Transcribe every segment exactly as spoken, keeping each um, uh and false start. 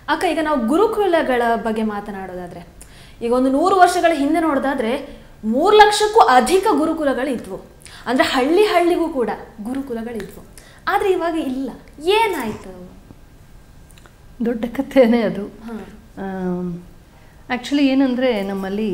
ಅಕ್ಕ, ಈಗ ನಾವು ಗುರುಕುಲಗಳ ಬಗ್ಗೆ ಮಾತನಾಡೋದಾದ್ರೆ, ಈಗ ಒಂದು ನೂರು ವರ್ಷಗಳ ಹಿಂದೆ ನೋಡೋದಾದ್ರೆ ಮೂರು ಲಕ್ಷಕ್ಕೂ ಅಧಿಕ ಗುರುಕುಲಗಳಿದ್ವು. ಅಂದರೆ ಹಳ್ಳಿ ಹಳ್ಳಿಗೂ ಕೂಡ ಗುರುಕುಲಗಳಿದ್ವು. ಆದರೆ ಇವಾಗ ಇಲ್ಲ. ಏನಾಯಿತು? ದೊಡ್ಡ ಕಥೆನೇ ಅದು. ಆ್ಯಕ್ಚುಲಿ ಏನಂದರೆ, ನಮ್ಮಲ್ಲಿ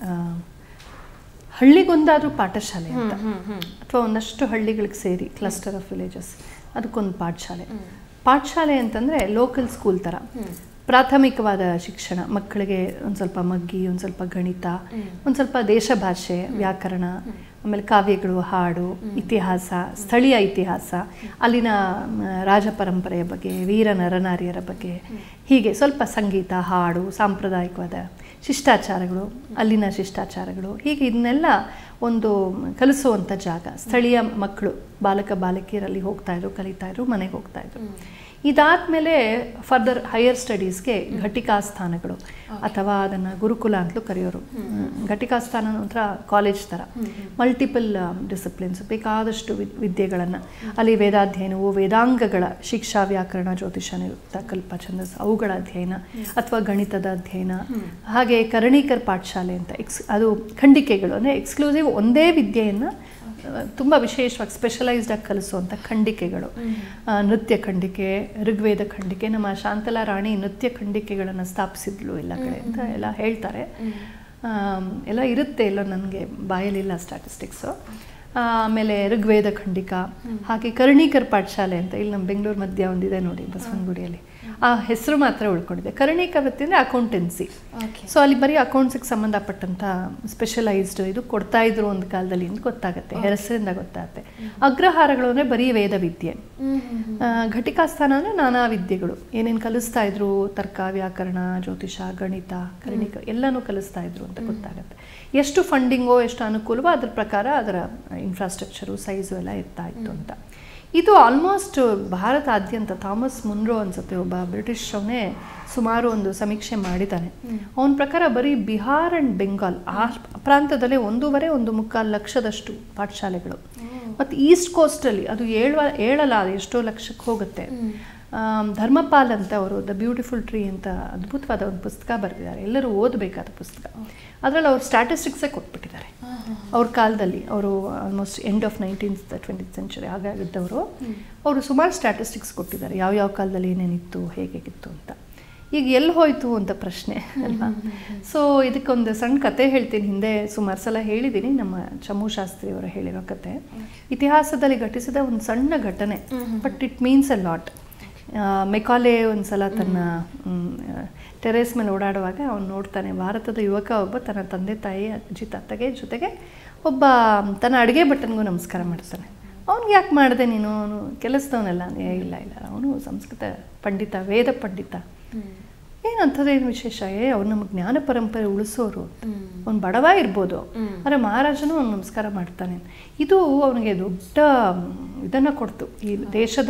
ಹಳ್ಳಿಗೊಂದಾದರೂ ಪಾಠಶಾಲೆ ಅಂತ, ಅಥವಾ ಒಂದಷ್ಟು ಹಳ್ಳಿಗಳಿಗೆ ಸೇರಿ ಕ್ಲಸ್ಟರ್ ಆಫ್ ವಿಲೇಜಸ್, ಅದಕ್ಕೊಂದು ಪಾಠಶಾಲೆ. ಪಾಠಶಾಲೆ ಅಂತಂದರೆ ಲೋಕಲ್ ಸ್ಕೂಲ್ ಥರ ಪ್ರಾಥಮಿಕವಾದ ಶಿಕ್ಷಣ ಮಕ್ಕಳಿಗೆ. ಒಂದು ಸ್ವಲ್ಪ ಮಗ್ಗಿ, ಒಂದು ಸ್ವಲ್ಪ ಗಣಿತ, ಒಂದು ಸ್ವಲ್ಪ ದೇಶ ಭಾಷೆ, ವ್ಯಾಕರಣ, ಆಮೇಲೆ ಕಾವ್ಯಗಳು, ಹಾಡು, ಇತಿಹಾಸ, ಸ್ಥಳೀಯ ಇತಿಹಾಸ, ಅಲ್ಲಿನ ರಾಜ ಪರಂಪರೆಯ ಬಗ್ಗೆ, ವೀರ ನರನಾರಿಯರ ಬಗ್ಗೆ, ಹೀಗೆ ಸ್ವಲ್ಪ ಸಂಗೀತ, ಹಾಡು, ಸಾಂಪ್ರದಾಯಿಕವಾದ ಶಿಷ್ಟಾಚಾರಗಳು, ಅಲ್ಲಿನ ಶಿಷ್ಟಾಚಾರಗಳು, ಹೀಗೆ ಇದನ್ನೆಲ್ಲ ಒಂದು ಕಲಿಸುವಂಥ ಜಾಗ. ಸ್ಥಳೀಯ ಮಕ್ಕಳು, ಬಾಲಕ ಬಾಲಕಿಯರಲ್ಲಿ ಹೋಗ್ತಾಯಿದ್ರು, ಕಲಿತಾಯಿದ್ರು, ಮನೆಗೆ ಹೋಗ್ತಾಯಿದ್ರು. ಇದಾದಮೇಲೆ ಫರ್ದರ್ ಹೈಯರ್ ಸ್ಟಡೀಸ್ಗೆ ಘಟಿಕಾ ಸ್ಥಾನಗಳು, ಅಥವಾ ಅದನ್ನು ಗುರುಕುಲ ಅಂತಲೂ ಕರೆಯೋರು. ಘಟಿಕಾ ಸ್ಥಾನ ಒಂಥರ ಕಾಲೇಜ್ ಥರ, ಮಲ್ಟಿಪಲ್ ಡಿಸಿಪ್ಲಿನ್ಸ್, ಬೇಕಾದಷ್ಟು ವಿದ್ಯೆಗಳನ್ನು ಅಲ್ಲಿ, ವೇದಾಧ್ಯಯನವು, ವೇದಾಂಗಗಳ ಶಿಕ್ಷಾ, ವ್ಯಾಕರಣ, ಜ್ಯೋತಿಷ, ನಿರುಕ್ತ, ಕಲ್ಪ, ಛಂದಸ್, ಅವುಗಳ ಅಧ್ಯಯನ, ಅಥವಾ ಗಣಿತದ ಅಧ್ಯಯನ. ಹಾಗೆ ಕರ್ಣಿಕರ್ ಪಾಠಶಾಲೆ ಅಂತ, ಎಕ್ಸ್ ಅದು ಖಂಡಿಕೆಗಳು, ಅಂದರೆ ಎಕ್ಸ್ಕ್ಲೂಸಿವ್ ಒಂದೇ ವಿದ್ಯೆಯನ್ನು ತುಂಬ ವಿಶೇಷವಾಗಿ ಸ್ಪೆಷಲೈಸ್ಡಾಗಿ ಕಲಿಸುವಂಥ ಖಂಡಿಕೆಗಳು. ನೃತ್ಯ ಖಂಡಿಕೆ, ಋಗ್ವೇದ ಖಂಡಿಕೆ. ನಮ್ಮ ಶಾಂತಲಾ ರಾಣಿ ನೃತ್ಯ ಖಂಡಿಕೆಗಳನ್ನು ಸ್ಥಾಪಿಸಿದ್ಲು ಎಲ್ಲ ಕಡೆ ಅಂತ ಎಲ್ಲ ಹೇಳ್ತಾರೆ. ಎಲ್ಲ ಇರುತ್ತೆ, ಎಲ್ಲ ನನಗೆ ಬಾಯಲ್ಲಿಲ್ಲ ಸ್ಟ್ಯಾಟಿಸ್ಟಿಕ್ಸು. ಆಮೇಲೆ ಋಗ್ವೇದ ಖಂಡಿಕ, ಹಾಗೆ ಕರ್ಣಿಕರ್ ಪಾಠಶಾಲೆ ಅಂತ ಇಲ್ಲಿ ನಮ್ಮ ಬೆಂಗಳೂರು ಮಧ್ಯ ಒಂದಿದೆ ನೋಡಿ, ಬಸವನಗುಡಿಯಲ್ಲಿ. ಆ ಹೆಸರು ಮಾತ್ರ ಉಳ್ಕೊಂಡಿದೆ. ಕರ್ಣಿಕ ವೃತ್ತಿ ಅಂದರೆ ಅಕೌಂಟೆನ್ಸಿ. ಸೊ ಅಲ್ಲಿ ಬರೀ ಅಕೌಂಟ್ಸಿಗೆ ಸಂಬಂಧಪಟ್ಟಂಥ ಸ್ಪೆಷಲೈಸ್ಡ್ ಇದು ಕೊಡ್ತಾ ಇದ್ರು ಒಂದು ಕಾಲದಲ್ಲಿ ಅಂತ ಗೊತ್ತಾಗುತ್ತೆ, ಹೆಸರಿಂದ ಗೊತ್ತಾಗುತ್ತೆ. ಅಗ್ರಹಾರಗಳು ಅಂದರೆ ಬರೀ ವೇದ ವಿದ್ಯೆ. ಘಟಿಕಾಸ್ಥಾನ ಅಂದರೆ ನಾನಾ ವಿದ್ಯೆಗಳು, ಏನೇನು ಕಲಿಸ್ತಾ ಇದ್ರು, ತರ್ಕ, ವ್ಯಾಕರಣ, ಜ್ಯೋತಿಷ, ಗಣಿತ, ಕರ್ಣಿಕ ಎಲ್ಲನೂ ಕಲಿಸ್ತಾ ಇದ್ರು ಅಂತ ಗೊತ್ತಾಗುತ್ತೆ. ಎಷ್ಟು ಫಂಡಿಂಗೋ, ಎಷ್ಟು ಅನುಕೂಲವೋ ಅದ್ರ ಪ್ರಕಾರ ಅದರ ಇನ್ಫ್ರಾಸ್ಟ್ರಕ್ಚರು, ಸೈಜು ಎಲ್ಲ ಇರ್ತಾ ಇತ್ತು ಅಂತ. ಇದು ಆಲ್ಮೋಸ್ಟ್ ಭಾರತಾದ್ಯಂತ, ಥಾಮಸ್ ಮುನ್ರೋ ಅನ್ಸುತ್ತೆ ಒಬ್ಬ ಬ್ರಿಟಿಷ್ ಅವನೇ ಸುಮಾರು ಒಂದು ಸಮೀಕ್ಷೆ ಮಾಡಿದ್ದಾನೆ. ಅವನ ಪ್ರಕಾರ ಬರೀ ಬಿಹಾರ್ ಆ್ಯಂಡ್ ಬೆಂಗಾಲ್ ಆ ಪ್ರಾಂತದಲ್ಲೇ ಒಂದೂವರೆ ಒಂದು ಮುಕ್ಕಾಲು ಲಕ್ಷದಷ್ಟು ಪಾಠಶಾಲೆಗಳು. ಮತ್ತು ಈಸ್ಟ್ ಕೋಸ್ಟಲ್ಲಿ ಅದು ಏಳುವ ಏಳಲ್ಲ ಅದು ಎಷ್ಟೋ ಲಕ್ಷಕ್ಕೆ ಹೋಗುತ್ತೆ. ಧರ್ಮಪಾಲ್ ಅಂತ ಅವರು ದ ಬ್ಯೂಟಿಫುಲ್ ಟ್ರೀ ಅಂತ ಅದ್ಭುತವಾದ ಒಂದು ಪುಸ್ತಕ ಬರೆದಿದ್ದಾರೆ, ಎಲ್ಲರೂ ಓದಬೇಕಾದ ಪುಸ್ತಕ. ಅದರಲ್ಲಿ ಅವ್ರು ಸ್ಟ್ಯಾಟಿಸ್ಟಿಕ್ಸೇ ಕೊಟ್ಬಿಟ್ಟಿದ್ದಾರೆ. ಅವ್ರ ಕಾಲದಲ್ಲಿ ಅವರು almost end of nineteenth twentieth century ಹಾಗಾಗಿದ್ದವರು, ಅವರು ಸುಮಾರು ಸ್ಟ್ಯಾಟಿಸ್ಟಿಕ್ಸ್ ಕೊಟ್ಟಿದ್ದಾರೆ, ಯಾವ ಯಾವ ಕಾಲದಲ್ಲಿ ಏನೇನಿತ್ತು, ಹೇಗೇಗಿತ್ತು ಅಂತ. ಈಗ ಎಲ್ಲಿ ಹೋಯಿತು ಅಂತ ಪ್ರಶ್ನೆ ಅಲ್ವಾ. ಸೊ ಇದಕ್ಕೊಂದು ಸಣ್ಣ ಕತೆ ಹೇಳ್ತೀನಿ. ಹಿಂದೆ ಸುಮಾರು ಸಲ ಹೇಳಿದ್ದೀನಿ, ನಮ್ಮ ಚಮು ಶಾಸ್ತ್ರಿ ಅವರು ಹೇಳಿರೋ ಕತೆ. ಇತಿಹಾಸದಲ್ಲಿ ಘಟಿಸಿದ ಒಂದು ಸಣ್ಣ ಘಟನೆ, but it means a lot. Macaulay ಒಂದು ಸಲ ತನ್ನ ಟೆರೇಸ್ ಮೇಲೆ ಓಡಾಡುವಾಗ ಅವನು ನೋಡ್ತಾನೆ, ಭಾರತದ ಯುವಕ ಒಬ್ಬ ತನ್ನ ತಂದೆ ತಾಯಿ, ಅಜ್ಜಿ ತಾತಗೆ ಜೊತೆಗೆ ಒಬ್ಬ ತನ್ನ ಅಡುಗೆ ಭಟ್ಟನಿಗೂ ನಮಸ್ಕಾರ ಮಾಡ್ತಾನೆ. ಅವ್ನಿಗೆ ಯಾಕೆ ಮಾಡಿದೆ ನೀನು, ಅವನು ಕೆಲಸದವನಲ್ಲ? ಏ ಇಲ್ಲ ಇಲ್ಲ ಅವನು ಸಂಸ್ಕೃತ ಪಂಡಿತ, ವೇದ ಪಂಡಿತ. ಏನಂಥದ್ದೇನು ವಿಶೇಷ? ಏ ಅವ್ರು ನಮಗೆ ಜ್ಞಾನ ಪರಂಪರೆ ಉಳಿಸೋರು, ಅವ್ನು ಬಡವ ಇರ್ಬೋದು, ಆದರೆ ಮಹಾರಾಜನು ಅವ್ನು ನಮಸ್ಕಾರ ಮಾಡ್ತಾನೆ. ಇದು ಅವನಿಗೆ ದೊಡ್ಡ ಇದನ್ನು ಕೊಡ್ತು, ಈ ದೇಶದ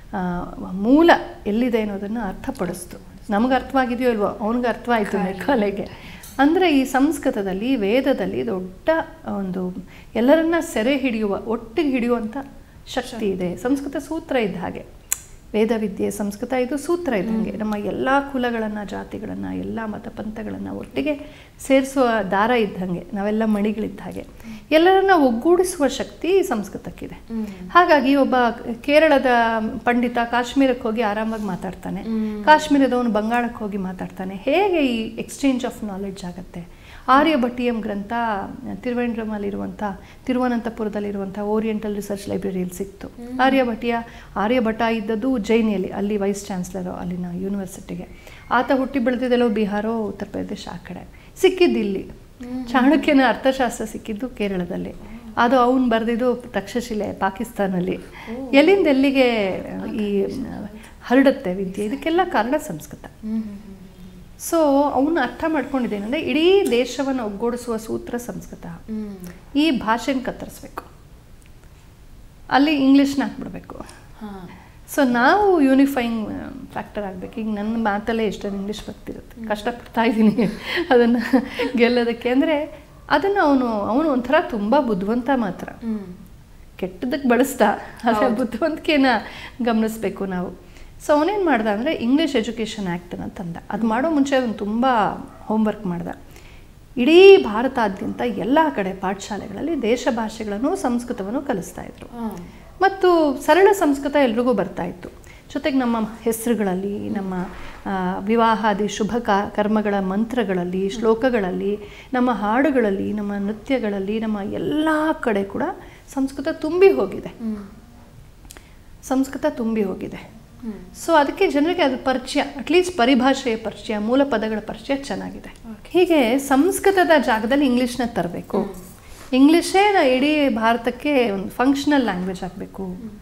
ಮೂಲ ಎಲ್ಲಿದೆ ಅನ್ನೋದನ್ನು ಅರ್ಥಪಡಿಸ್ತು. ನಮಗೆ ಅರ್ಥವಾಗಿದೆಯೋ ಇಲ್ವೋ, ಅವನಿಗೆ ಅರ್ಥವಾಯಿತು ಮೆಕಾಲೆಗೆ. ಅಂದರೆ ಈ ಸಂಸ್ಕೃತದಲ್ಲಿ, ವೇದದಲ್ಲಿ ದೊಡ್ಡ ಒಂದು ಎಲ್ಲರನ್ನ ಸೆರೆ ಹಿಡಿಯುವ, ಒಟ್ಟಿಗೆ ಹಿಡಿಯುವಂಥ ಶಕ್ತಿ ಇದೆ. ಸಂಸ್ಕೃತ ಸೂತ್ರ ಇದ್ದ ಹಾಗೆ, ವೇದವಿದ್ಯೆ ಸಂಸ್ಕೃತ ಇದು ಸೂತ್ರ ಇದ್ದಂಗೆ. ನಮ್ಮ ಎಲ್ಲ ಕುಲಗಳನ್ನು, ಜಾತಿಗಳನ್ನು, ಎಲ್ಲ ಮತಪಂಥಗಳನ್ನು ಒಟ್ಟಿಗೆ ಸೇರಿಸುವ ದಾರ ಇದ್ದಂಗೆ, ನಾವೆಲ್ಲ ಮಣಿಗಳಿದ್ದ ಹಾಗೆ ಎಲ್ಲರನ್ನ ಒಗ್ಗೂಡಿಸುವ ಶಕ್ತಿ ಸಂಸ್ಕೃತಕ್ಕಿದೆ. ಹಾಗಾಗಿ ಒಬ್ಬ ಕೇರಳದ ಪಂಡಿತ ಕಾಶ್ಮೀರಕ್ಕೆ ಹೋಗಿ ಆರಾಮಾಗಿ ಮಾತಾಡ್ತಾನೆ, ಕಾಶ್ಮೀರದವನು ಬಂಗಾಳಕ್ಕೆ ಹೋಗಿ ಮಾತಾಡ್ತಾನೆ. ಹೇಗೆ ಈ ಎಕ್ಸ್ಚೇಂಜ್ ಆಫ್ ನಾಲೆಡ್ಜ್ ಆಗುತ್ತೆ? ಆರ್ಯಭಟೀಯಂ ಗ್ರಂಥ ತಿರುವೇಂದ್ರಮಲ್ಲಿರುವಂಥ, ತಿರುವನಂತಪುರದಲ್ಲಿರುವಂಥ ಓರಿಯೆಂಟಲ್ ರಿಸರ್ಚ್ ಲೈಬ್ರರಿಯಲ್ಲಿ ಸಿಕ್ತು. ಆರ್ಯಭಟೀಯ ಆರ್ಯಭಟ ಇದ್ದದ್ದು ಉಜ್ಜಯಿನಿಯಲ್ಲಿ, ಅಲ್ಲಿ ವೈಸ್ ಚಾನ್ಸಲರು ಅಲ್ಲಿನ ಯೂನಿವರ್ಸಿಟಿಗೆ. ಆತ ಹುಟ್ಟಿ ಬೆಳೆದಿದ್ದೆಲ್ಲೋ ಬಿಹಾರೋ ಉತ್ತರ ಪ್ರದೇಶ ಆ ಕಡೆ. ಸಿಕ್ಕಿದ್ದು ಇಲ್ಲಿ ಚಾಣಕ್ಯನ ಅರ್ಥಶಾಸ್ತ್ರ ಸಿಕ್ಕಿದ್ದು ಕೇರಳದಲ್ಲಿ. ಅದು ಅವನು ಬರೆದಿದ್ದು ತಕ್ಷಶಿಲೆ ಪಾಕಿಸ್ತಾನಲ್ಲಿ. ಎಲ್ಲಿಂದ ಎಲ್ಲಿಗೆ ಈ ಹರಡುತ್ತೆ ವಿದ್ಯೆ, ಇದಕ್ಕೆಲ್ಲ ಕಾರಣ ಸಂಸ್ಕೃತ. ಸೊ ಅವನು ಅರ್ಥ ಮಾಡ್ಕೊಂಡಿದ್ದೇನೆಂದರೆ, ಇಡೀ ದೇಶವನ್ನು ಒಗ್ಗೂಡಿಸುವ ಸೂತ್ರ ಸಂಸ್ಕೃತ. ಈ ಭಾಷೆನ ಕತ್ತರಿಸ್ಬೇಕು, ಅಲ್ಲಿ ಇಂಗ್ಲೀಷ್ನ ಹಾಕ್ಬಿಡ್ಬೇಕು. ಸೊ ನಾವು ಯೂನಿಫೈಯಿಂಗ್ ಫ್ಯಾಕ್ಟರ್ ಆಗಬೇಕು. ಈಗ ನನ್ನ ಮಾತಲ್ಲೇ ಎಷ್ಟೊಂದು ಇಂಗ್ಲೀಷ್ ಬರ್ತಿರುತ್ತೆ, ಕಷ್ಟಪಡ್ತಾ ಇದ್ದೀನಿ ಅದನ್ನು ಗೆಲ್ಲೋದಕ್ಕೆ. ಅಂದರೆ ಅದನ್ನು ಅವನು ಅವನು ಒಂಥರ ತುಂಬ ಬುದ್ಧಿವಂತ, ಮಾತ್ರ ಕೆಟ್ಟದಕ್ಕೆ ಬಳಸ್ತಾ, ಆದರೆ ಬುದ್ಧಿವಂತಿಕೆನ ಗಮನಿಸ್ಬೇಕು ನಾವು. ಸೊ ಅವನೇನು ಮಾಡ್ದ ಅಂದರೆ ಇಂಗ್ಲೀಷ್ ಎಜುಕೇಷನ್ ಆ್ಯಕ್ಟನ್ನು ತಂದ. ಅದು ಮಾಡೋ ಮುಂಚೆ ಅವನು ತುಂಬ ಹೋಮ್ವರ್ಕ್ ಮಾಡ್ದ. ಇಡೀ ಭಾರತಾದ್ಯಂತ ಎಲ್ಲ ಕಡೆ ಪಾಠಶಾಲೆಗಳಲ್ಲಿ ದೇಶ ಭಾಷೆಗಳನ್ನು ಸಂಸ್ಕೃತವನ್ನು ಕಲಿಸ್ತಾ ಇದ್ರು. ಮತ್ತು ಸರಳ ಸಂಸ್ಕೃತ ಎಲ್ರಿಗೂ ಬರ್ತಾ ಇತ್ತು. ಜೊತೆಗೆ ನಮ್ಮ ಹೆಸರುಗಳಲ್ಲಿ, ನಮ್ಮ ವಿವಾಹಾದಿ ಶುಭ ಕರ್ಮಗಳ ಮಂತ್ರಗಳಲ್ಲಿ, ಶ್ಲೋಕಗಳಲ್ಲಿ, ನಮ್ಮ ಹಾಡುಗಳಲ್ಲಿ, ನಮ್ಮ ನೃತ್ಯಗಳಲ್ಲಿ, ನಮ್ಮ ಎಲ್ಲ ಕಡೆ ಕೂಡ ಸಂಸ್ಕೃತ ತುಂಬಿ ಹೋಗಿದೆ. ಸಂಸ್ಕೃತ ತುಂಬಿ ಹೋಗಿದೆ. ಸೊ ಅದಕ್ಕೆ ಜನರಿಗೆ ಅದು ಪರಿಚಯ, ಅಟ್ಲೀಸ್ಟ್ ಪರಿಭಾಷೆಯ ಪರಿಚಯ, ಮೂಲ ಪದಗಳ ಪರಿಚಯ ಚೆನ್ನಾಗಿದೆ. ಹೀಗೆ ಸಂಸ್ಕೃತದ ಜಾಗದಲ್ಲಿ ಇಂಗ್ಲೀಷ್ನ ತರಬೇಕು. ಇಂಗ್ಲೀಷೇ ಇಡೀ ಭಾರತಕ್ಕೆ ಒಂದು ಫಂಕ್ಷನಲ್ ಲ್ಯಾಂಗ್ವೇಜ್ ಆಗಬೇಕು,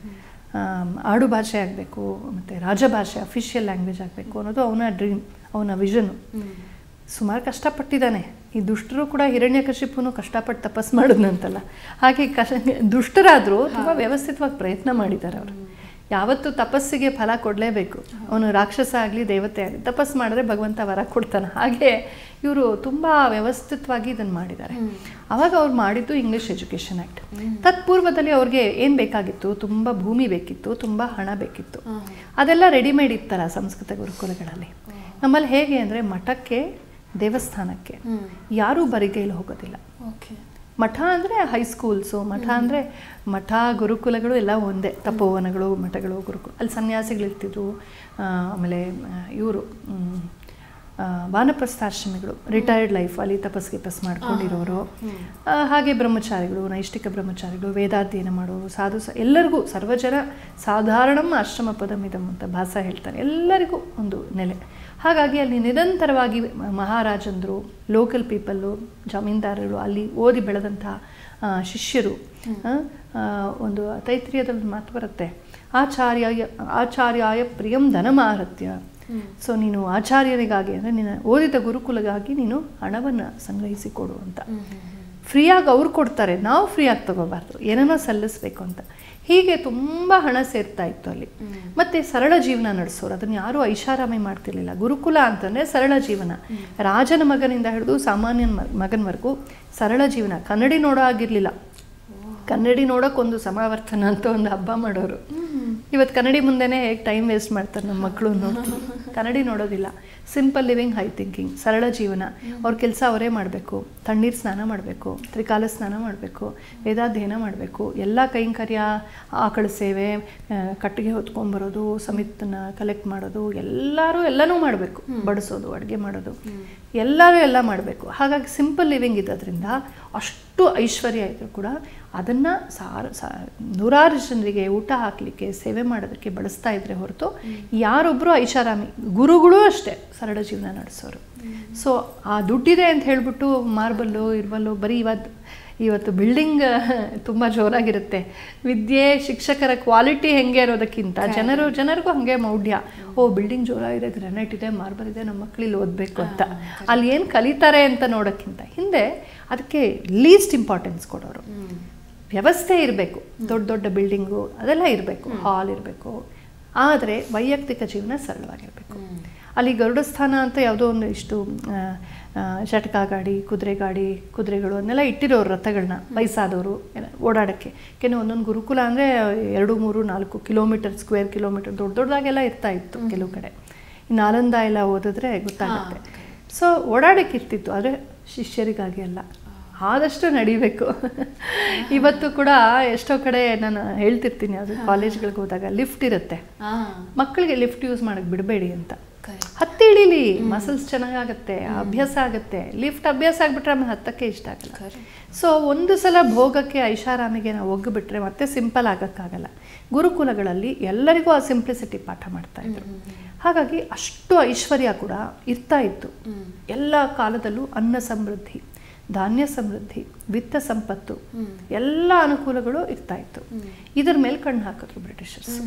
ಆಡು ಭಾಷೆ ಆಗಬೇಕು, ಮತ್ತು ರಾಜಭಾಷೆ ಅಫಿಷಿಯಲ್ ಲ್ಯಾಂಗ್ವೇಜ್ ಆಗಬೇಕು ಅನ್ನೋದು ಅವನ ಡ್ರೀಮ್, ಅವನ ವಿಷನು. ಸುಮಾರು ಕಷ್ಟಪಟ್ಟಿದ್ದಾನೆ. ಈ ದುಷ್ಟರು ಕೂಡ ಹಿರಣ್ಯಕಶಿಪುನು ಕಷ್ಟಪಟ್ಟು ತಪಸ್ ಮಾಡಿದ್ನಂತಲ್ಲ, ಹಾಗೆ ಕಶ ದುಷ್ಟರಾದರೂ ತುಂಬ ವ್ಯವಸ್ಥಿತವಾಗಿ ಪ್ರಯತ್ನ ಮಾಡಿದ್ದಾರೆ ಅವರು. ಯಾವತ್ತೂ ತಪಸ್ಸಿಗೆ ಫಲ ಕೊಡಲೇಬೇಕು. ಅವನು ರಾಕ್ಷಸ ಆಗಲಿ ದೇವತೆ ಆಗಲಿ ತಪಸ್ ಮಾಡಿದ್ರೆ ಭಗವಂತ ವರ ಕೊಡ್ತಾನೆ. ಹಾಗೆ ಇವರು ತುಂಬ ವ್ಯವಸ್ಥಿತವಾಗಿ ಇದನ್ನು ಮಾಡಿದ್ದಾರೆ. ಆವಾಗ ಅವ್ರು ಮಾಡಿದ್ದು ಇಂಗ್ಲೀಷ್ ಎಜುಕೇಷನ್ ಆ್ಯಕ್ಟ್. ತತ್ಪೂರ್ವದಲ್ಲಿ ಅವ್ರಿಗೆ ಏನು ಬೇಕಾಗಿತ್ತು? ತುಂಬ ಭೂಮಿ ಬೇಕಿತ್ತು, ತುಂಬ ಹಣ ಬೇಕಿತ್ತು. ಅದೆಲ್ಲ ರೆಡಿಮೇಡ್ ಇತ್ತಲ್ಲ ಸಂಸ್ಕೃತ ಗುರುಕುಲಗಳಲ್ಲಿ. ನಮ್ಮಲ್ಲಿ ಹೇಗೆ ಅಂದರೆ ಮಠಕ್ಕೆ, ದೇವಸ್ಥಾನಕ್ಕೆ ಯಾರೂ ಬರಿಗೈಲಿ ಹೋಗೋದಿಲ್ಲ. ಮಠ ಅಂದರೆ ಹೈಸ್ಕೂಲ್ಸು, ಮಠ ಅಂದರೆ ಮಠ ಗುರುಕುಲಗಳು ಎಲ್ಲ ಒಂದೇ. ತಪೋವನಗಳು, ಮಠಗಳು, ಗುರುಕುಲ. ಅಲ್ಲಿ ಸನ್ಯಾಸಿಗಳಿರ್ತಿದ್ರು. ಆಮೇಲೆ ಇವರು ವಾನಪ್ರಸ್ಥಾಶ್ರಮಿಗಳು, ರಿಟೈರ್ಡ್ ಲೈಫ್, ಅಲ್ಲಿ ತಪಸ್ ಗಿಪಸ್ ಮಾಡ್ಕೊಂಡಿರೋರು. ಹಾಗೆ ಬ್ರಹ್ಮಚಾರಿಗಳು, ನೈಷ್ಠಿಕ ಬ್ರಹ್ಮಚಾರಿಗಳು, ವೇದಾಧ್ಯಯನ ಮಾಡೋರು, ಸಾಧು ಸ ಎಲ್ಲರಿಗೂ ಸರ್ವಜನ ಸಾಧಾರಣಂ ಆಶ್ರಮ ಪದಮಿದಂ ಅಂತ ಭಾಸ ಹೇಳ್ತಾರೆ. ಎಲ್ಲರಿಗೂ ಒಂದು ನೆಲೆ. ಹಾಗಾಗಿ ಅಲ್ಲಿ ನಿರಂತರವಾಗಿ ಮಹಾರಾಜಂದರು, ಲೋಕಲ್ ಪೀಪಲ್ಲು, ಜಮೀನ್ದಾರರು, ಅಲ್ಲಿ ಓದಿ ಬೆಳೆದಂಥ ಶಿಷ್ಯರು. ಒಂದು ತೈತ್ರಿಯದಲ್ಲಿ ಮಾತು ಬರುತ್ತೆ, ಆಚಾರ್ಯಾಯ ಆಚಾರ್ಯಾಯ ಪ್ರಿಯಂ ಧನಮಾಹತ್ಯ. ಸೊ ನೀನು ಆಚಾರ್ಯನಿಗಾಗಿ ಅಂದರೆ ನಿನ್ನ ಓದಿದ ಗುರುಕುಲಗಾಗಿ ನೀನು ಹಣವನ್ನು ಸಂಗ್ರಹಿಸಿಕೊಡು ಅಂತ. ಫ್ರೀಯಾಗಿ ಅವ್ರು ಕೊಡ್ತಾರೆ, ನಾವು ಫ್ರೀಯಾಗಿ ತಗೋಬಾರ್ದು, ಏನೇನೋ ಸಲ್ಲಿಸಬೇಕು ಅಂತ. ಹೀಗೆ ತುಂಬ ಹಣ ಸೇರ್ತಾ ಇತ್ತು ಅಲ್ಲಿ. ಮತ್ತು ಸರಳ ಜೀವನ ನಡೆಸೋರು, ಅದನ್ನು ಯಾರೂ ಐಷಾರಾಮಿ ಮಾಡ್ತಿರ್ಲಿಲ್ಲ. ಗುರುಕುಲ ಅಂತಂದರೆ ಸರಳ ಜೀವನ. ರಾಜನ ಮಗನಿಂದ ಹಿಡಿದು ಸಾಮಾನ್ಯ ಮಗನವರೆಗೂ ಸರಳ ಜೀವನ. ಕನ್ನಡಿ ನೋಡೋ ಆಗಿರಲಿಲ್ಲ. ಕನ್ನಡಿ ನೋಡೋಕ್ಕೊಂದು ಸಮಾವರ್ತನ ಅಂತ ಒಂದು ಹಬ್ಬ ಮಾಡೋರು. ಇವತ್ತು ಕನ್ನಡಿ ಮುಂದೆನೇ ಹೇಗೆ ಟೈಮ್ ವೇಸ್ಟ್ ಮಾಡ್ತಾರೆ ನಮ್ಮ ಮಕ್ಕಳು ನೋಡ್ತಾರೆ. ಕನ್ನಡಿ ನೋಡೋದಿಲ್ಲ. ಸಿಂಪಲ್ ಲಿವಿಂಗ್, ಹೈ ಥಿಂಕಿಂಗ್, ಸರಳ ಜೀವನ. ಅವ್ರ ಕೆಲಸ ಅವರೇ ಮಾಡಬೇಕು. ತಣ್ಣೀರು ಸ್ನಾನ ಮಾಡಬೇಕು, ತ್ರಿಕಾಲ ಸ್ನಾನ ಮಾಡಬೇಕು, ವೇದಾಧ್ಯಯನ ಮಾಡಬೇಕು, ಎಲ್ಲ ಕೈಂಕರ್ಯ, ಆಕಳ ಸೇವೆ, ಕಟ್ಟಿಗೆ ಹೊತ್ಕೊಂಬರೋದು, ಸಮಿತನ್ನ ಕಲೆಕ್ಟ್ ಮಾಡೋದು, ಎಲ್ಲರೂ ಎಲ್ಲನೂ ಮಾಡಬೇಕು. ಬಡಿಸೋದು, ಅಡುಗೆ ಮಾಡೋದು, ಎಲ್ಲರೂ ಎಲ್ಲ ಮಾಡಬೇಕು. ಹಾಗಾಗಿ ಸಿಂಪಲ್ ಲಿವಿಂಗ್ ಇದ್ದದ್ರಿಂದ ಅಷ್ಟು ಐಶ್ವರ್ಯ ಇದ್ದರೂ ಕೂಡ ಅದನ್ನು ಸಾರ ಸಾ ನೂರಾರು ಜನರಿಗೆ ಊಟ ಹಾಕಲಿಕ್ಕೆ, ಸೇವೆ ಮಾಡೋದಕ್ಕೆ ಬಳಸ್ತಾ ಇದ್ರೆ ಹೊರತು ಯಾರೊಬ್ಬರು ಐಷಾರಾಮಿ. ಗುರುಗಳು ಅಷ್ಟೇ ಸರಳ ಜೀವನ ನಡೆಸೋರು. ಸೊ ಆ ದುಡ್ಡಿದೆ ಅಂತ ಹೇಳಿಬಿಟ್ಟು ಮಾರ್ಬಲ್ಲು ಇರ್ಬಲ್ಲು ಬರೀ ಇವತ್ತು ಇವತ್ತು ಬಿಲ್ಡಿಂಗ್ ತುಂಬ ಜೋರಾಗಿರುತ್ತೆ. ವಿದ್ಯೆ, ಶಿಕ್ಷಕರ ಕ್ವಾಲಿಟಿ ಹೆಂಗೆ ಇರೋದಕ್ಕಿಂತ ಜನರು ಜನರಿಗೂ ಹಾಗೆ ಮೌಢ್ಯ. ಓ ಬಿಲ್ಡಿಂಗ್ ಜೋರಾಗಿದೆ, ಗ್ರಾನೈಟ್ ಇದೆ, ಮಾರ್ಬಲ್ ಇದೆ, ನಮ್ಮ ಮಕ್ಕಳು ಇಲ್ಲಿ ಓದಬೇಕು ಅಂತ. ಅಲ್ಲಿ ಏನು ಕಲಿತಾರೆ ಅಂತ ನೋಡೋಕ್ಕಿಂತ ಹಿಂದೆ ಅದಕ್ಕೆ ಲೀಸ್ಟ್ ಇಂಪಾರ್ಟೆನ್ಸ್ ಕೊಡೋರು. ವ್ಯವಸ್ಥೆ ಇರಬೇಕು, ದೊಡ್ಡ ದೊಡ್ಡ ಬಿಲ್ಡಿಂಗು ಅದೆಲ್ಲ ಇರಬೇಕು, ಹಾಲ್ ಇರಬೇಕು. ಆದರೆ ವೈಯಕ್ತಿಕ ಜೀವನ ಸರಳವಾಗಿರಬೇಕು. ಅಲ್ಲಿ ಗರುಡಸ್ಥಾನ ಅಂತ ಯಾವುದೋ ಒಂದು ಇಷ್ಟು ಜಟಕಾ ಗಾಡಿ, ಕುದುರೆ ಗಾಡಿ, ಕುದುರೆಗಳು ಅದನ್ನೆಲ್ಲ ಇಟ್ಟಿರೋರು, ರಥಗಳನ್ನ ವಯಸ್ಸಾದವರು ಓಡಾಡೋಕ್ಕೆ. ಕೆಲವು ಒಂದೊಂದು ಗುರುಕುಲ ಅಂದರೆ ಎರಡು ಮೂರು ನಾಲ್ಕು ಕಿಲೋಮೀಟರ್ ಸ್ಕ್ವೇರ್ ಕಿಲೋಮೀಟರ್ ದೊಡ್ಡ ದೊಡ್ಡದಾಗೆಲ್ಲ ಇರ್ತಾ ಇತ್ತು ಕೆಲವು ಕಡೆ. ಈ ನಾಲಂದ ಎಲ್ಲ ಓದಿದ್ರೆ ಗೊತ್ತಾಗುತ್ತೆ. ಸೊ ಓಡಾಡೋಕ್ಕೆ ಇರ್ತಿತ್ತು, ಆದರೆ ಶಿಷ್ಯರಿಗಾಗಿ ಅಲ್ಲ. ಆದಷ್ಟು ನಡಿಬೇಕು. ಇವತ್ತು ಕೂಡ ಎಷ್ಟೋ ಕಡೆ ನಾನು ಹೇಳ್ತಿರ್ತೀನಿ, ಅದು ಕಾಲೇಜ್ಗಳಿಗೆ ಹೋದಾಗ ಲಿಫ್ಟ್ ಇರುತ್ತೆ, ಮಕ್ಕಳಿಗೆ ಲಿಫ್ಟ್ ಯೂಸ್ ಮಾಡೋಕ್ಕೆ ಬಿಡಬೇಡಿ ಅಂತ. ಹತ್ತಿ ಇಳೀಲಿ, ಮಸಲ್ಸ್ ಚೆನ್ನಾಗಾಗತ್ತೆ, ಅಭ್ಯಾಸ ಆಗುತ್ತೆ. ಲಿಫ್ಟ್ ಅಭ್ಯಾಸ ಆಗಿಬಿಟ್ರೆ ಆಮೇಲೆ ಹತ್ತಕ್ಕೆ ಇಷ್ಟ ಆಗಲ್ಲ. ಸೊ ಒಂದು ಸಲ ಭೋಗಕ್ಕೆ, ಐಷಾರಾಮಿಗೆ ನಾವು ಒಗ್ಗಿಬಿಟ್ರೆ ಮತ್ತೆ ಸಿಂಪಲ್ ಆಗೋಕ್ಕಾಗಲ್ಲ. ಗುರುಕುಲಗಳಲ್ಲಿ ಎಲ್ಲರಿಗೂ ಆ ಸಿಂಪ್ಲಿಸಿಟಿ ಪಾಠ ಮಾಡ್ತಾ ಇದ್ರು. ಹಾಗಾಗಿ ಅಷ್ಟು ಐಶ್ವರ್ಯ ಕೂಡ ಇರ್ತಾ ಇತ್ತು. ಎಲ್ಲ ಕಾಲದಲ್ಲೂ ಅನ್ನ ಸಮೃದ್ಧಿ, ಧಾನ್ಯ ಸಮೃದ್ಧಿ, ವಿತ್ತ ಸಂಪತ್ತು, ಎಲ್ಲ ಅನುಕೂಲಗಳು ಇರ್ತಾ ಇತ್ತು. ಇದರ ಮೇಲೆ ಕಣ್ಣು ಹಾಕಿದ್ರು ಬ್ರಿಟಿಷರ್ಸ್.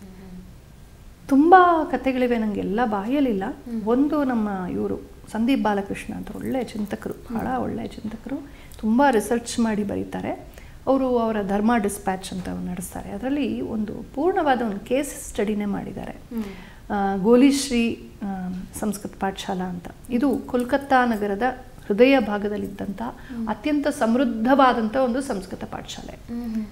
ತುಂಬ ಕಥೆಗಳಿವೆ, ನನಗೆಲ್ಲ ಬಾಯಲಿಲ್ಲ. ಒಂದು ನಮ್ಮ ಇವರು ಸಂದೀಪ್ ಬಾಲಕೃಷ್ಣ ಅಂತ ಒಳ್ಳೆಯ ಚಿಂತಕರು, ಬಹಳ ಒಳ್ಳೆಯ ಚಿಂತಕರು, ತುಂಬ ರಿಸರ್ಚ್ ಮಾಡಿ ಬರೀತಾರೆ. ಅವರು ಅವರ ಧರ್ಮ ಡಿಸ್ಪ್ಯಾಚ್ ಅಂತ ನಡೆಸ್ತಾರೆ. ಅದರಲ್ಲಿ ಒಂದು ಪೂರ್ಣವಾದ ಒಂದು ಕೇಸ್ ಸ್ಟಡಿನೇ ಮಾಡಿದ್ದಾರೆ. ಗೋಲಿಶ್ರೀ ಸಂಸ್ಕೃತ ಪಾಠಶಾಲಾ ಅಂತ. ಇದು ಕೋಲ್ಕತ್ತಾ ನಗರದ ಹೃದಯ ಭಾಗದಲ್ಲಿದ್ದಂಥ ಅತ್ಯಂತ ಸಮೃದ್ಧವಾದಂಥ ಒಂದು ಸಂಸ್ಕೃತ ಪಾಠಶಾಲೆ.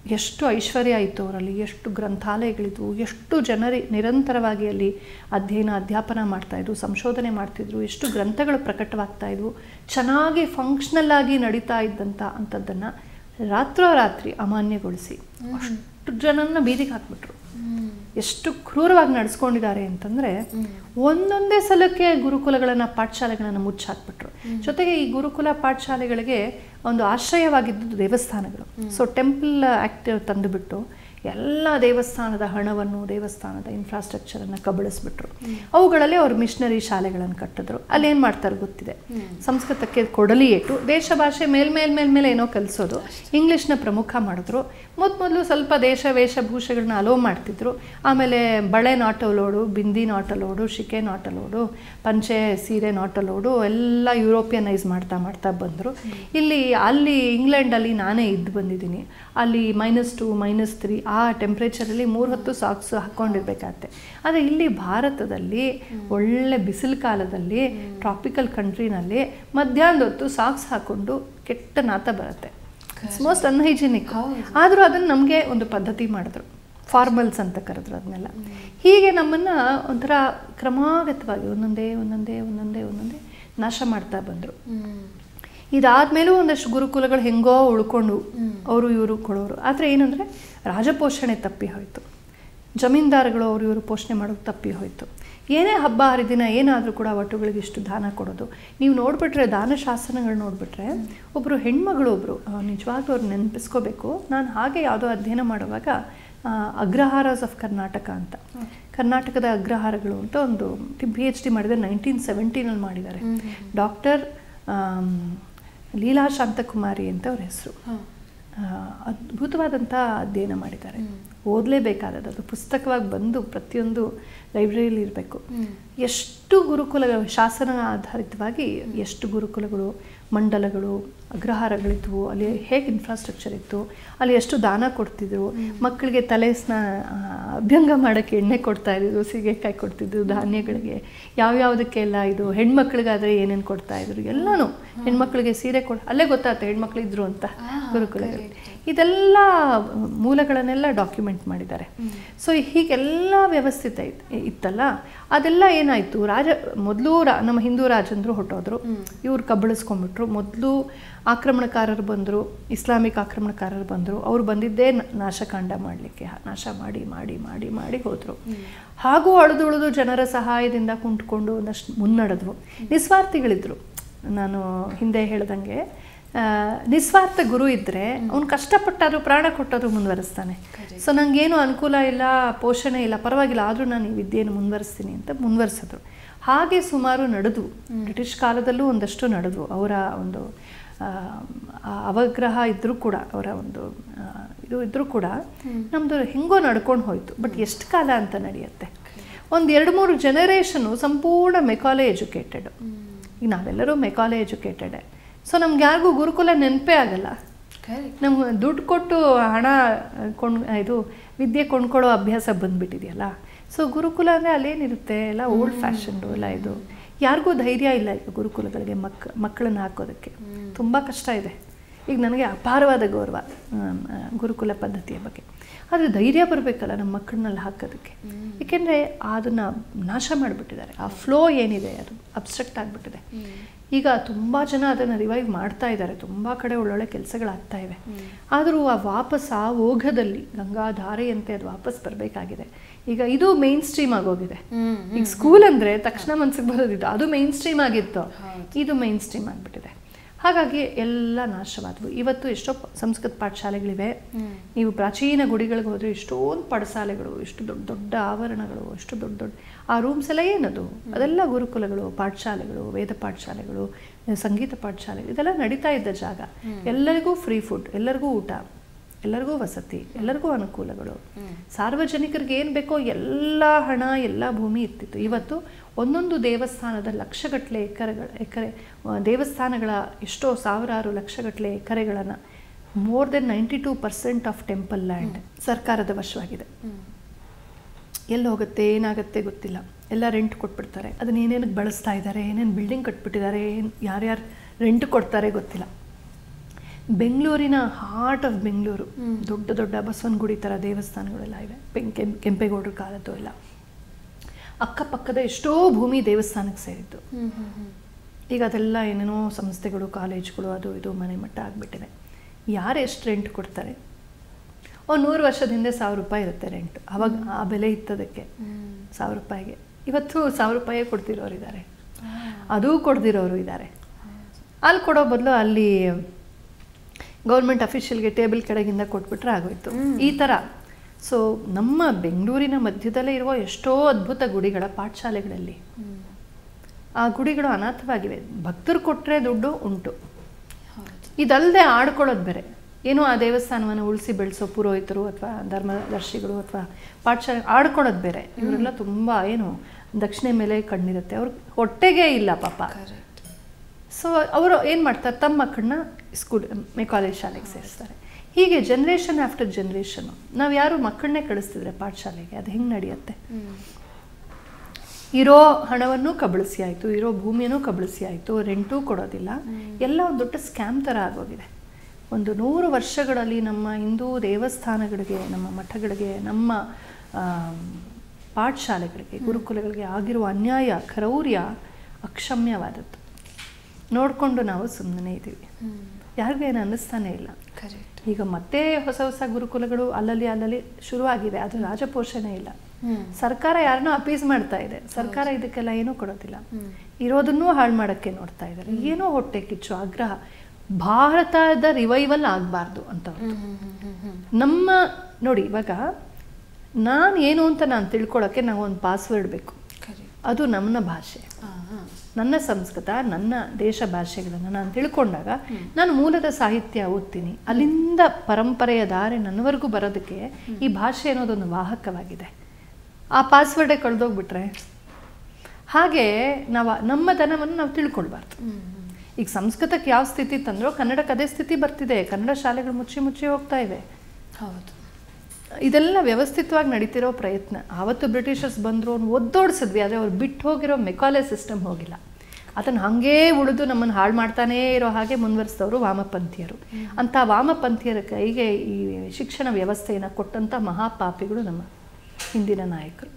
ಎಷ್ಟು ಐಶ್ವರ್ಯ ಇತ್ತು ಅವರಲ್ಲಿ, ಎಷ್ಟು ಗ್ರಂಥಾಲಯಗಳಿದ್ವು, ಎಷ್ಟು ಜನರಿ ನಿರಂತರವಾಗಿ ಅಲ್ಲಿ ಅಧ್ಯಯನ ಅಧ್ಯಾಪನ ಮಾಡ್ತಾಯಿದ್ರು, ಸಂಶೋಧನೆ ಮಾಡ್ತಿದ್ರು, ಎಷ್ಟು ಗ್ರಂಥಗಳು ಪ್ರಕಟವಾಗ್ತಾಯಿದ್ವು, ಚೆನ್ನಾಗಿ ಫಂಕ್ಷನಲ್ ಆಗಿ ನಡೀತಾ ಇದ್ದಂಥ ಅಂಥದ್ದನ್ನು ರಾತ್ರೋರಾತ್ರಿ ಅಮಾನ್ಯಗೊಳಿಸಿ ಅಷ್ಟು ಜನನ್ನ ಬೀದಿಗೆ ಹಾಕ್ಬಿಟ್ರು. ಎಷ್ಟು ಕ್ರೂರವಾಗಿ ನಡೆಸ್ಕೊಂಡಿದ್ದಾರೆ ಅಂತಂದರೆ ಒಂದೊಂದೇ ಸಲಕ್ಕೆ ಗುರುಕುಲಗಳನ್ನು ಪಾಠಶಾಲೆಗಳನ್ನು ಮುಚ್ಚಾಕ್ಬಿಟ್ರು. ಜೊತೆಗೆ ಈ ಗುರುಕುಲ ಪಾಠಶಾಲೆಗಳಿಗೆ ಒಂದು ಆಶ್ರಯವಾಗಿದ್ದು ದೇವಸ್ಥಾನಗಳು. ಸೊ ಟೆಂಪಲ್ ಆ್ಯಕ್ಟ್ ತಂದುಬಿಟ್ಟು ಎಲ್ಲ ದೇವಸ್ಥಾನದ ಹಣವನ್ನು, ದೇವಸ್ಥಾನದ ಇನ್ಫ್ರಾಸ್ಟ್ರಕ್ಚರನ್ನು ಕಬಳಿಸ್ಬಿಟ್ರು. ಅವುಗಳಲ್ಲಿ ಅವರು ಮಿಷನರಿ ಶಾಲೆಗಳನ್ನು ಕಟ್ಟಿದ್ರು. ಅಲ್ಲೇನು ಮಾಡ್ತಾರೆ ಗೊತ್ತಿದೆ, ಸಂಸ್ಕೃತಕ್ಕೆ ಕೊಡಲಿ ಇಟ್ಟು ದೇಶ ಭಾಷೆ ಮೇಲ್ಮೇಲ್ ಮೇಲ್ಮೇಲೆ ಏನೋ ಕಲಿಸೋದು, ಇಂಗ್ಲೀಷ್ನ ಪ್ರಮುಖ ಮಾಡಿದ್ರು. ಮೊದಲು ಮೊದಲು ಸ್ವಲ್ಪ ದೇಶ ವೇಷಭೂಷೆಗಳನ್ನ ಅಲೋ ಮಾಡ್ತಿದ್ರು. ಆಮೇಲೆ ಬಳೆ not allowed, bindi not allowed, ಶಿಕೆ ನಾಟ್ ಅಲೋಡು, ಪಂಚೆ ಸೀರೆ ನಾಟ್ ಅಲೋಡು ಎಲ್ಲ ಯುರೋಪಿಯನೈಸ್ ಮಾಡ್ತಾ ಮಾಡ್ತಾ ಬಂದರು. ಇಲ್ಲಿ ಅಲ್ಲಿ ಇಂಗ್ಲೆಂಡಲ್ಲಿ ನಾನೇ ಇದ್ದು ಬಂದಿದ್ದೀನಿ. ಅಲ್ಲಿ ಮೈನಸ್ ಟು ಮೈನಸ್ ತ್ರೀ ಆ ಟೆಂಪ್ರೇಚರಲ್ಲಿ ಮೂರು ಹೊತ್ತು ಸಾಕ್ಸ್ ಹಾಕ್ಕೊಂಡಿರ್ಬೇಕಾಗತ್ತೆ. ಆದರೆ ಇಲ್ಲಿ ಭಾರತದಲ್ಲಿ ಒಳ್ಳೆ ಬಿಸಿಲು ಕಾಲದಲ್ಲಿ ಟ್ರಾಪಿಕಲ್ ಕಂಟ್ರಿನಲ್ಲಿ ಮಧ್ಯಾಹ್ನದ ಹೊತ್ತು ಸಾಕ್ಸ್ ಹಾಕ್ಕೊಂಡು ಕೆಟ್ಟ ನಾತ ಬರುತ್ತೆ. It's most unhygienic. ಆದರೂ ಅದನ್ನು ನಮಗೆ ಒಂದು ಪದ್ಧತಿ ಮಾಡಿದ್ರು, ಫಾರ್ಮಲ್ಸ್ ಅಂತ ಕರೆದ್ರು ಅದನ್ನೆಲ್ಲ. ಹೀಗೆ ನಮ್ಮನ್ನು ಒಂಥರ ಕ್ರಮಾಗತವಾಗಿ ಒಂದೊಂದೇ ಒಂದೊಂದೇ ಒಂದೊಂದೇ ಒಂದೊಂದೇ ನಾಶ ಮಾಡ್ತಾ ಬಂದರು. ಇದಾದಮೇಲೂ ಒಂದಷ್ಟು ಗುರುಕುಲಗಳು ಹೆಂಗೋ ಉಳ್ಕೊಂಡು ಅವರು ಇವರು ಕೊಡೋರು. ಆದರೆ ಏನಂದರೆ ರಾಜಪೋಷಣೆ ತಪ್ಪಿ ಹೋಯಿತು, ಜಮೀನ್ದಾರಗಳು ಅವರು ಇವರು ಪೋಷಣೆ ಮಾಡೋದು ತಪ್ಪಿ ಹೋಯಿತು. ಏನೇ ಹಬ್ಬ ಹರಿದಿನ ಏನಾದರೂ ಕೂಡ ವಟುಗಳಿಗೆ ಇಷ್ಟು ದಾನ ಕೊಡೋದು. ನೀವು ನೋಡಿಬಿಟ್ರೆ ದಾನ ಶಾಸನಗಳು ನೋಡಿಬಿಟ್ರೆ ಒಬ್ಬರು ಹೆಣ್ಮಗಳು ಒಬ್ಬರು ನಿಜವಾಗ್ಲೂ ಅವ್ರು ನೆನಪಿಸ್ಕೋಬೇಕು. ನಾನು ಹಾಗೆ ಯಾವುದೋ ಅಧ್ಯಯನ ಮಾಡುವಾಗ ಅಗ್ರಹಾರಸ್ ಆಫ್ ಕರ್ನಾಟಕ ಅಂತ, ಕರ್ನಾಟಕದ ಅಗ್ರಹಾರಗಳು ಅಂತ ಒಂದು ಪಿ ಎಚ್ ಡಿ ಮಾಡಿದರೆ ನೈನ್ಟೀನ್ ಸೆವೆಂಟೀನಲ್ಲಿ ಮಾಡಿದ್ದಾರೆ. ಡಾಕ್ಟರ್ ಲೀಲಾ ಶಾಂತಕುಮಾರಿ ಅಂತ ಅವ್ರ ಹೆಸರು. ಅದ್ಭುತವಾದಂಥ ಅಧ್ಯಯನ ಮಾಡಿದ್ದಾರೆ, ಓದಲೇಬೇಕಾದದ್ದು. ಅದು ಪುಸ್ತಕವಾಗಿ ಬಂದು ಪ್ರತಿಯೊಂದು ಲೈಬ್ರರಿಯಲ್ಲಿ ಇರಬೇಕು. ಎಷ್ಟು ಗುರುಕುಲಗಳು ಶಾಸನ ಆಧಾರಿತವಾಗಿ ಎಷ್ಟು ಗುರುಕುಲಗಳು, ಮಂಡಲಗಳು, ಅಗ್ರಹಾರಗಳಿದ್ವು, ಅಲ್ಲಿ ಹೇಗೆ ಇನ್ಫ್ರಾಸ್ಟ್ರಕ್ಚರ್ ಇತ್ತು, ಅಲ್ಲಿ ಎಷ್ಟು ದಾನ ಕೊಡ್ತಿದ್ರು, ಮಕ್ಕಳಿಗೆ ತಲೆ ಸ್ನಾ ಅಭ್ಯಂಗ ಮಾಡೋಕ್ಕೆ ಎಣ್ಣೆ ಕೊಡ್ತಾಯಿದ್ರು, ಸೀಗೆಕಾಯಿ ಕೊಡ್ತಿದ್ರು, ಧಾನ್ಯಗಳಿಗೆ ಯಾವ್ಯಾವುದಕ್ಕೆಲ್ಲ ಇದು, ಹೆಣ್ಮಕ್ಳಿಗಾದರೆ ಏನೇನು ಕೊಡ್ತಾಯಿದ್ರು ಎಲ್ಲನೂ. ಹೆಣ್ಮಕ್ಳಿಗೆ ಸೀರೆ ಕೊಡ್ ಅಲ್ಲೇ ಗೊತ್ತಾಗುತ್ತೆ ಹೆಣ್ಮಕ್ಳಿದ್ರು ಅಂತ ಗುರುಕುಲಗಳು. ಇದೆಲ್ಲ ಮೂಲಗಳನ್ನೆಲ್ಲ ಡಾಕ್ಯುಮೆಂಟ್ ಮಾಡಿದ್ದಾರೆ. ಸೊ ಹೀಗೆಲ್ಲ ವ್ಯವಸ್ಥಿತ ಇತ್ತಲ್ಲ, ಅದೆಲ್ಲ ಏನಾಯಿತು, ರಾಜ ಮೊದಲು ರಾ ನಮ್ಮ ಹಿಂದೂ ರಾಜಂದರು ಹೊಟ್ಟೋದ್ರು, ಇವ್ರು ಕಬಳಿಸ್ಕೊಂಡ್ಬಿಟ್ರು. ಮೊದಲು ಆಕ್ರಮಣಕಾರರು ಬಂದರು, ಇಸ್ಲಾಮಿಕ್ ಆಕ್ರಮಣಕಾರರು ಬಂದರು. ಅವರು ಬಂದಿದ್ದೇ ನಾಶಕಾಂಡ ಮಾಡಲಿಕ್ಕೆ, ನಾಶ ಮಾಡಿ ಮಾಡಿ ಮಾಡಿ ಮಾಡಿ ಹೋದರು. ಹಾಗೂ ಅಳಿದು ಉಳಿದು ಜನರ ಸಹಾಯದಿಂದ ಕುಂಟ್ಕೊಂಡು ಒಂದಷ್ಟು ಮುನ್ನಡೆದ್ರು. ನಿಸ್ವಾರ್ಥಿಗಳಿದ್ರು. ನಾನು ಹಿಂದೆ ಹೇಳ್ದಂಗೆ ನಿಸ್ವಾರ್ಥ ಗುರು ಇದ್ದರೆ ಅವ್ನು ಕಷ್ಟಪಟ್ಟಾದರೂ ಪ್ರಾಣ ಕೊಟ್ಟಾದರೂ ಮುಂದುವರಿಸ್ತಾನೆ. ಸೊ ನನಗೇನು ಅನುಕೂಲ ಇಲ್ಲ, ಪೋಷಣೆ ಇಲ್ಲ, ಪರವಾಗಿಲ್ಲ, ಆದರೂ ನಾನು ಈ ವಿದ್ಯೆಯನ್ನು ಮುಂದುವರಿಸ್ತೀನಿ ಅಂತ ಮುಂದುವರಿಸಿದ್ರು. ಹಾಗೆ ಸುಮಾರು ನಡೆದ್ವು. ಬ್ರಿಟಿಷ್ ಕಾಲದಲ್ಲೂ ಒಂದಷ್ಟು ನಡೆದ್ವು. ಅವರ ಒಂದು ಅವಗ್ರಹ ಇದ್ದರೂ ಕೂಡ, ಅವರ ಒಂದು ಇದು ಇದ್ದರೂ ಕೂಡ ನಮ್ಮದು ಹೆಂಗೋ ನಡ್ಕೊಂಡು ಹೋಯಿತು. ಬಟ್ ಎಷ್ಟು ಕಾಲ ಅಂತ ನಡೆಯುತ್ತೆ? ಒಂದು ಎರಡು ಮೂರು ಜನರೇಷನು ಸಂಪೂರ್ಣ ಮೆಕಾಲೆ ಎಜುಕೇಟೆಡು. ಈಗ ನಾವೆಲ್ಲರೂ ಮೆಕಾಲೆ ಎಜುಕೇಟೆಡೆ. ಸೊ ನಮ್ಗೆ ಯಾರಿಗೂ ಗುರುಕುಲ ನೆನಪೇ ಆಗಲ್ಲ. ನಮ್ಗೆ ದುಡ್ಡು ಕೊಟ್ಟು ಹಣ ಕೊಂಡ್ ಇದು ವಿದ್ಯೆ ಕೊಂಡ್ಕೊಳ್ಳೋ ಅಭ್ಯಾಸ ಬಂದುಬಿಟ್ಟಿದೆಯಲ್ಲ. ಸೊ ಗುರುಕುಲ ಅಂದರೆ ಅಲ್ಲೇನಿರುತ್ತೆ, ಎಲ್ಲ ಓಲ್ಡ್ ಫ್ಯಾಷನ್ಡು ಎಲ್ಲ. ಇದು ಯಾರಿಗೂ ಧೈರ್ಯ ಇಲ್ಲ ಈಗ ಗುರುಕುಲಗಳಿಗೆ ಮಕ್ ಮಕ್ಕಳನ್ನ ಹಾಕೋದಕ್ಕೆ. ತುಂಬ ಕಷ್ಟ ಇದೆ. ಈಗ ನನಗೆ ಅಪಾರವಾದ ಗೌರವ ಗುರುಕುಲ ಪದ್ಧತಿಯ ಬಗ್ಗೆ. ಆದರೆ ಧೈರ್ಯ ಬರಬೇಕಲ್ಲ ನಮ್ಮ ಮಕ್ಕಳನ್ನೆಲ್ಲ ಹಾಕೋದಕ್ಕೆ. ಏಕೆಂದರೆ ಅದನ್ನು ನಾಶ ಮಾಡಿಬಿಟ್ಟಿದ್ದಾರೆ. ಆ ಫ್ಲೋ ಏನಿದೆ ಅದು ಅಬ್ಸ್ಟ್ರಕ್ಟ್ ಆಗಿಬಿಟ್ಟಿದೆ. ಈಗ ತುಂಬ ಜನ ಅದನ್ನು ರಿವೈವ್ ಮಾಡ್ತಾ ಇದ್ದಾರೆ. ತುಂಬ ಕಡೆ ಒಳ್ಳೊಳ್ಳೆ ಕೆಲಸಗಳಾಗ್ತಾ ಇವೆ. ಆದರೂ ಆ ವಾಪಸ್ ಆ ಓಘದಲ್ಲಿ ಗಂಗಾಧಾರೆಯಂತೆ ಅದು ವಾಪಸ್ ಬರಬೇಕಾಗಿದೆ. ಈಗ ಇದು ಮೇನ್ ಸ್ಟ್ರೀಮ್ ಆಗೋಗಿದೆ. ಈಗ ಸ್ಕೂಲ್ ಅಂದರೆ ತಕ್ಷಣ ಮನಸ್ಸಿಗೆ ಬರೋದಿದ್ದು, ಅದು ಮೇನ್ ಸ್ಟ್ರೀಮ್ ಆಗಿತ್ತು. ಇದು ಮೇನ್ ಸ್ಟ್ರೀಮ್ ಆಗಿಬಿಟ್ಟಿದೆ. ಹಾಗಾಗಿ ಎಲ್ಲ ನಾಶವಾದವು. ಇವತ್ತು ಎಷ್ಟೋ ಸಂಸ್ಕೃತ ಪಾಠಶಾಲೆಗಳಿವೆ. ನೀವು ಪ್ರಾಚೀನ ಗುಡಿಗಳಿಗೆ ಹೋದರೆ ಎಷ್ಟೊಂದು ಪಡಸಾಲೆಗಳು, ಎಷ್ಟು ದೊಡ್ಡ ದೊಡ್ಡ ಆವರಣಗಳು, ಎಷ್ಟು ದೊಡ್ಡ ದೊಡ್ಡ ಆ ರೂಮ್ಸ್ ಎಲ್ಲ ಏನದು, ಅದೆಲ್ಲ ಗುರುಕುಲಗಳು, ಪಾಠಶಾಲೆಗಳು, ವೇದ ಪಾಠಶಾಲೆಗಳು, ಸಂಗೀತ ಪಾಠಶಾಲೆಗಳು, ಇದೆಲ್ಲ ನಡೀತಾ ಇದ್ದ ಜಾಗ. ಎಲ್ಲರಿಗೂ ಫ್ರೀ ಫುಡ್, ಎಲ್ಲರಿಗೂ ಊಟ, ಎಲ್ಲರಿಗೂ ವಸತಿ, ಎಲ್ಲರಿಗೂ ಅನುಕೂಲಗಳು. ಸಾರ್ವಜನಿಕರಿಗೆ ಏನು ಬೇಕೋ ಎಲ್ಲ ಹಣ, ಎಲ್ಲ ಭೂಮಿ ಇರ್ತಿತ್ತು. ಇವತ್ತು ಒಂದೊಂದು ದೇವಸ್ಥಾನದ ಲಕ್ಷಗಟ್ಟಲೆ ಎಕರೆಗಳ ಎಕರೆ ದೇವಸ್ಥಾನಗಳ ಎಷ್ಟೋ ಸಾವಿರಾರು ಲಕ್ಷಗಟ್ಟಲೆ ಎಕರೆಗಳನ್ನು, more than ninety two percent of temple land ಸರ್ಕಾರದ ವಶವಾಗಿದೆ. ಎಲ್ಲಿ ಹೋಗುತ್ತೆ, ಏನಾಗುತ್ತೆ ಗೊತ್ತಿಲ್ಲ. ಎಲ್ಲ ರೆಂಟ್ ಕೊಟ್ಬಿಡ್ತಾರೆ. ಅದನ್ನ ಏನೇನಕ್ಕೆ ಬಳಸ್ತಾ ಇದ್ದಾರೆ, ಏನೇನು ಬಿಲ್ಡಿಂಗ್ ಕಟ್ಬಿಟ್ಟಿದ್ದಾರೆ, ಏನು ಯಾರ್ಯಾರು ರೆಂಟ್ ಕೊಡ್ತಾರೆ ಗೊತ್ತಿಲ್ಲ. ಬೆಂಗಳೂರಿನ ಹಾರ್ಟ್ ಆಫ್ ಬೆಂಗಳೂರು, ದೊಡ್ಡ ದೊಡ್ಡ ಬಸವನಗುಡಿ ಥರ ದೇವಸ್ಥಾನಗಳೆಲ್ಲ ಇವೆ, ಕೆಂ ಕೆಂಪೇಗೌಡರ ಕಾಲದ್ದು ಎಲ್ಲ. ಅಕ್ಕಪಕ್ಕದ ಎಷ್ಟೋ ಭೂಮಿ ದೇವಸ್ಥಾನಕ್ಕೆ ಸೇರಿತ್ತು. ಈಗ ಅದೆಲ್ಲ ಏನೇನೋ ಸಂಸ್ಥೆಗಳು, ಕಾಲೇಜ್ಗಳು, ಅದು ಇದು ಮನೆ ಮಟ್ಟ ಆಗಿಬಿಟ್ಟಿವೆ. ಯಾರು ಎಷ್ಟು ರೆಂಟ್ ಕೊಡ್ತಾರೆ? ಒಂದು ನೂರು ವರ್ಷದ ಹಿಂದೆ ಸಾವಿರ ರೂಪಾಯಿ ಇರುತ್ತೆ ರೆಂಟ್, ಅವಾಗ ಆ ಬೆಲೆ ಇತ್ತದಕ್ಕೆ ಸಾವಿರ ರೂಪಾಯಿಗೆ. ಇವತ್ತು ಸಾವಿರ ರೂಪಾಯಿ ಕೊಡ್ತಿರೋರು ಇದ್ದಾರೆ, ಅದೂ ಕೊಡ್ದಿರೋರು ಇದ್ದಾರೆ. ಅಲ್ಲಿ ಕೊಡೋ ಬದಲು ಅಲ್ಲಿ ಗೌರ್ಮೆಂಟ್ ಅಫಿಷಿಯಲ್ಗೆ ಟೇಬಲ್ ಕೆಳಗಿಂದ ಕೊಟ್ಬಿಟ್ರೆ ಆಗೋಯ್ತು, ಈ ಥರ. ಸೊ ನಮ್ಮ ಬೆಂಗಳೂರಿನ ಮಧ್ಯದಲ್ಲೇ ಇರುವ ಎಷ್ಟೋ ಅದ್ಭುತ ಗುಡಿಗಳ ಪಾಠಶಾಲೆಗಳಲ್ಲಿ ಆ ಗುಡಿಗಳು ಅನಾಥವಾಗಿವೆ. ಭಕ್ತರು ಕೊಟ್ಟರೆ ದುಡ್ಡು ಉಂಟು, ಇದಲ್ಲದೆ ಆಡ್ಕೊಳ್ಳೋದು ಬೇರೆ. ಏನೋ ಆ ದೇವಸ್ಥಾನವನ್ನು ಉಳಿಸಿ ಬೆಳೆಸೋ ಪುರೋಹಿತರು ಅಥವಾ ಧರ್ಮದರ್ಶಿಗಳು ಅಥವಾ ಪಾಠಶಾಲೆ ಆಡ್ಕೊಳ್ಳೋದು ಬೇರೆ. ಇವರೆಲ್ಲ ತುಂಬ ಏನು ದಕ್ಷಿಣೆ ಮೇಲೆ ಕಣ್ಣಿರುತ್ತೆ, ಅವ್ರ ಹೊಟ್ಟೆಗೆ ಇಲ್ಲ ಪಾಪ. ಸೊ ಅವರು ಏನು ಮಾಡ್ತಾರೆ, ತಮ್ಮ ಮಕ್ಕಳನ್ನ ಸ್ಕೂಲ್ ಕಾಲೇಜ್ ಶಾಲೆಗೆ ಸೇರಿಸ್ತಾರೆ. ಹೀಗೆ ಜನ್ರೇಷನ್ ಆಫ್ಟರ್ ಜನ್ರೇಷನು ನಾವು ಯಾರು ಮಕ್ಕಳನ್ನೇ ಕಳಿಸ್ತಿದ್ರೆ ಪಾಠಶಾಲೆಗೆ, ಅದು ಹೆಂಗೆ ನಡೆಯುತ್ತೆ? ಇರೋ ಹಣವನ್ನು ಕಬಳಿಸಿ ಆಯಿತು, ಇರೋ ಭೂಮಿಯೂ ಕಬಳಿಸಿ ಆಯಿತು, ರೆಂಟೂ ಕೊಡೋದಿಲ್ಲ, ಎಲ್ಲ ಒಂದು ದೊಡ್ಡ ಸ್ಕ್ಯಾಮ್ ಥರ ಆಗೋಗಿದೆ. ಒಂದು ನೂರು ವರ್ಷಗಳಲ್ಲಿ ನಮ್ಮ ಹಿಂದೂ ದೇವಸ್ಥಾನಗಳಿಗೆ, ನಮ್ಮ ಮಠಗಳಿಗೆ, ನಮ್ಮ ಪಾಠಶಾಲೆಗಳಿಗೆ, ಗುರುಕುಲಗಳಿಗೆ ಆಗಿರುವ ಅನ್ಯಾಯ, ಕ್ರೌರ್ಯ ಅಕ್ಷಮ್ಯವಾದದ್ದು. ನೋಡಿಕೊಂಡು ನಾವು ಸುಮ್ಮನೆ ಇದ್ದೀವಿ, ಯಾರಿಗೂ ಏನು ಅನ್ನಿಸ್ತಾನೆ ಇಲ್ಲ. ಈಗ ಮತ್ತೆ ಹೊಸ ಹೊಸ ಗುರುಕುಲಗಳು ಅಲ್ಲಲ್ಲಿ ಅಲ್ಲಲ್ಲಿ ಶುರುವಾಗಿದೆ, ಅದು ರಾಜಪೋಷಣೆ ಇಲ್ಲ. ಸರ್ಕಾರ ಯಾರನ್ನೋ ಅಪೀಸ್ ಮಾಡ್ತಾ ಇದೆ, ಸರ್ಕಾರ ಇದಕ್ಕೆಲ್ಲ ಏನೂ ಕೊಡೋದಿಲ್ಲ, ಇರೋದನ್ನೂ ಹಾಳು ಮಾಡೋಕ್ಕೆ ನೋಡ್ತಾ ಇದ್ದಾರೆ. ಏನೋ ಹೊಟ್ಟೆ ಕಿಚ್ಚು, ಆಗ್ರಹ. ಭಾರತದ ರಿವೈವಲ್ ಆಗಬಾರ್ದು ಅಂತ ನಮ್ಮ ನೋಡಿ. ಇವಾಗ ನಾನು ಏನು ಅಂತ ನಾನು ತಿಳ್ಕೊಳ್ಳೋಕ್ಕೆ ನಾವು ಒಂದು ಪಾಸ್ವರ್ಡ್ ಬೇಕು, ಅದು ನನ್ನ ಭಾಷೆ, ನನ್ನ ಸಂಸ್ಕೃತ, ನನ್ನ ದೇಶ ಭಾಷೆಗಳನ್ನು ನಾನು ತಿಳ್ಕೊಂಡಾಗ ನಾನು ಮೂಲದ ಸಾಹಿತ್ಯ ಓದ್ತೀನಿ. ಅಲ್ಲಿಂದ ಪರಂಪರೆಯ ದಾರಿ ನನ್ನವರೆಗೂ ಬರೋದಕ್ಕೆ ಈ ಭಾಷೆ ಅನ್ನೋದೊಂದು ವಾಹಕವಾಗಿದೆ. ಆ ಪಾಸ್ವರ್ಡೇ ಕಳೆದೋಗ್ಬಿಟ್ರೆ ಹಾಗೆ ನಾವು ನಮ್ಮ ಧನವನ್ನು ನಾವು ತಿಳ್ಕೊಳ್ಬಾರ್ದು. ಈಗ ಸಂಸ್ಕೃತಕ್ಕೆ ಯಾವ ಸ್ಥಿತಿ ತಂದ್ರೋ ಕನ್ನಡಕ್ಕೆ ಅದೇ ಸ್ಥಿತಿ ಬರ್ತಿದೆ. ಕನ್ನಡ ಶಾಲೆಗಳು ಮುಚ್ಚಿ ಮುಚ್ಚಿ ಹೋಗ್ತಾ ಇವೆ. ಹೌದು, ಇದೆಲ್ಲ ವ್ಯವಸ್ಥಿತವಾಗಿ ನಡೀತಿರೋ ಪ್ರಯತ್ನ. ಆವತ್ತು ಬ್ರಿಟಿಷರ್ಸ್ ಬಂದರು, ಅವ್ನು ಒದ್ದೋಡಿಸಿದ್ವಿ, ಆದರೆ ಅವ್ರು ಬಿಟ್ಟು ಹೋಗಿರೋ ಮೆಕಾಲೆ ಸಿಸ್ಟಮ್ ಹೋಗಿಲ್ಲ. ಅದನ್ನು ಹಾಗೇ ಉಳಿದು ನಮ್ಮನ್ನು ಹಾಳು ಮಾಡ್ತಾನೇ ಇರೋ ಹಾಗೆ ಮುಂದುವರಿಸಿದವರು ವಾಮಪಂಥೀಯರು. ಅಂಥ ವಾಮಪಂಥೀಯರ ಕೈಗೆ ಈ ಶಿಕ್ಷಣ ವ್ಯವಸ್ಥೆಯನ್ನು ಕೊಟ್ಟಂಥ ಮಹಾಪಾಪಿಗಳು ನಮ್ಮ ಹಿಂದಿನ ನಾಯಕರು.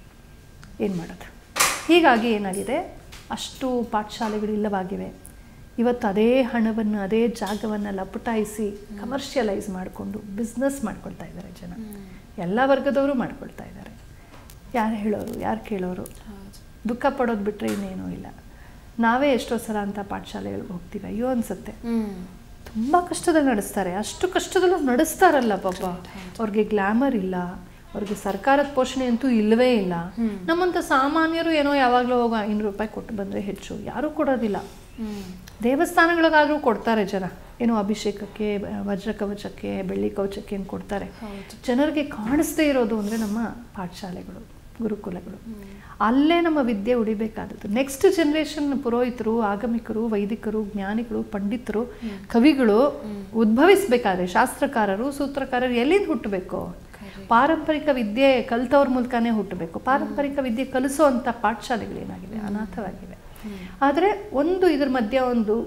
ಏನು ಮಾಡೋದು? ಹೀಗಾಗಿ ಏನಾಗಿದೆ, ಅಷ್ಟು ಪಾಠಶಾಲೆಗಳು ಇಲ್ಲವಾಗಿವೆ. ಇವತ್ತು ಅದೇ ಹಣವನ್ನು, ಅದೇ ಜಾಗವನ್ನು ಲಪಟಾಯಿಸಿ ಕಮರ್ಷಿಯಲೈಸ್ ಮಾಡಿಕೊಂಡು ಬಿಸ್ನೆಸ್ ಮಾಡ್ಕೊಳ್ತಾ ಇದ್ದಾರೆ ಜನ. ಎಲ್ಲ ವರ್ಗದವರು ಮಾಡ್ಕೊಳ್ತಾ ಇದ್ದಾರೆ. ಯಾರು ಹೇಳೋರು, ಯಾರು ಕೇಳೋರು? ದುಃಖ ಪಡೋದು ಬಿಟ್ಟರೆ ಇನ್ನೇನೂ ಇಲ್ಲ. ನಾವೇ ಎಷ್ಟೋ ಸಲ ಅಂತ ಪಾಠಶಾಲೆಗಳಿಗೆ ಹೋಗ್ತೀವಿ, ಅಯ್ಯೋ ಅನ್ಸುತ್ತೆ. ತುಂಬ ಕಷ್ಟದಲ್ಲಿ ನಡೆಸ್ತಾರೆ. ಅಷ್ಟು ಕಷ್ಟದಲ್ಲೂ ನಡೆಸ್ತಾರಲ್ಲ ಪಾಪ. ಅವ್ರಿಗೆ ಗ್ಲಾಮರ್ ಇಲ್ಲ, ಅವ್ರಿಗೆ ಸರ್ಕಾರದ ಪೋಷಣೆ ಅಂತೂ ಇಲ್ಲವೇ ಇಲ್ಲ. ನಮ್ಮಂಥ ಸಾಮಾನ್ಯರು ಏನೋ ಯಾವಾಗಲೂ ಹೋಗೋ ಐನೂರು ರೂಪಾಯಿ ಕೊಟ್ಟು ಬಂದರೆ ಹೆಚ್ಚು, ಯಾರೂ ಕೊಡೋದಿಲ್ಲ. ದೇವಸ್ಥಾನಗಳಿಗಾದರೂ ಕೊಡ್ತಾರೆ ಜನ, ಏನೋ ಅಭಿಷೇಕಕ್ಕೆ, ವಜ್ರ ಕವಚಕ್ಕೆ, ಬೆಳ್ಳಿ ಕವಚಕ್ಕೆ ಏನು ಕೊಡ್ತಾರೆ. ಜನರಿಗೆ ಕಾಣಿಸ್ದೇ ಇರೋದು ಅಂದರೆ ನಮ್ಮ ಪಾಠಶಾಲೆಗಳು, ಗುರುಕುಲಗಳು. ಅಲ್ಲೇ ನಮ್ಮ ವಿದ್ಯೆ ಉಳಿಬೇಕಾದದ್ದು. ನೆಕ್ಸ್ಟ್ ಜನ್ರೇಷನ್ ಪುರೋಹಿತರು, ಆಗಮಿಕರು, ವೈದಿಕರು, ಜ್ಞಾನಿಗಳು, ಪಂಡಿತರು, ಕವಿಗಳು ಉದ್ಭವಿಸ್ಬೇಕಾದ್ರೆ ಶಾಸ್ತ್ರಕಾರರು, ಸೂತ್ರಕಾರರು ಎಲ್ಲಿಂದ ಹುಟ್ಟಬೇಕು? ಪಾರಂಪರಿಕ ವಿದ್ಯೆ ಕಲಿತವ್ರ ಮೂಲಕನೇ ಹುಟ್ಟಬೇಕು. ಪಾರಂಪರಿಕ ವಿದ್ಯೆ ಕಲಿಸೋ ಅಂಥ ಪಾಠಶಾಲೆಗಳೇನಾಗಿವೆ, ಅನಾಥವಾಗಿವೆ. ಆದರೆ ಒಂದು ಇದ್ರ ಮಧ್ಯೆ ಒಂದು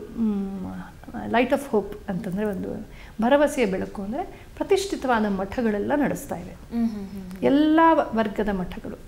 ಲೈಟ್ ಆಫ್ ಹೋಪ್ ಅಂತಂದರೆ, ಒಂದು ಭರವಸೆಯ ಬೆಳಕು ಅಂದರೆ ಪ್ರತಿಷ್ಠಿತವಾದ ಮಠಗಳೆಲ್ಲ ನಡೆಸ್ತಾ ಇವೆ. ಎಲ್ಲ ವರ್ಗದ ಮಠಗಳು,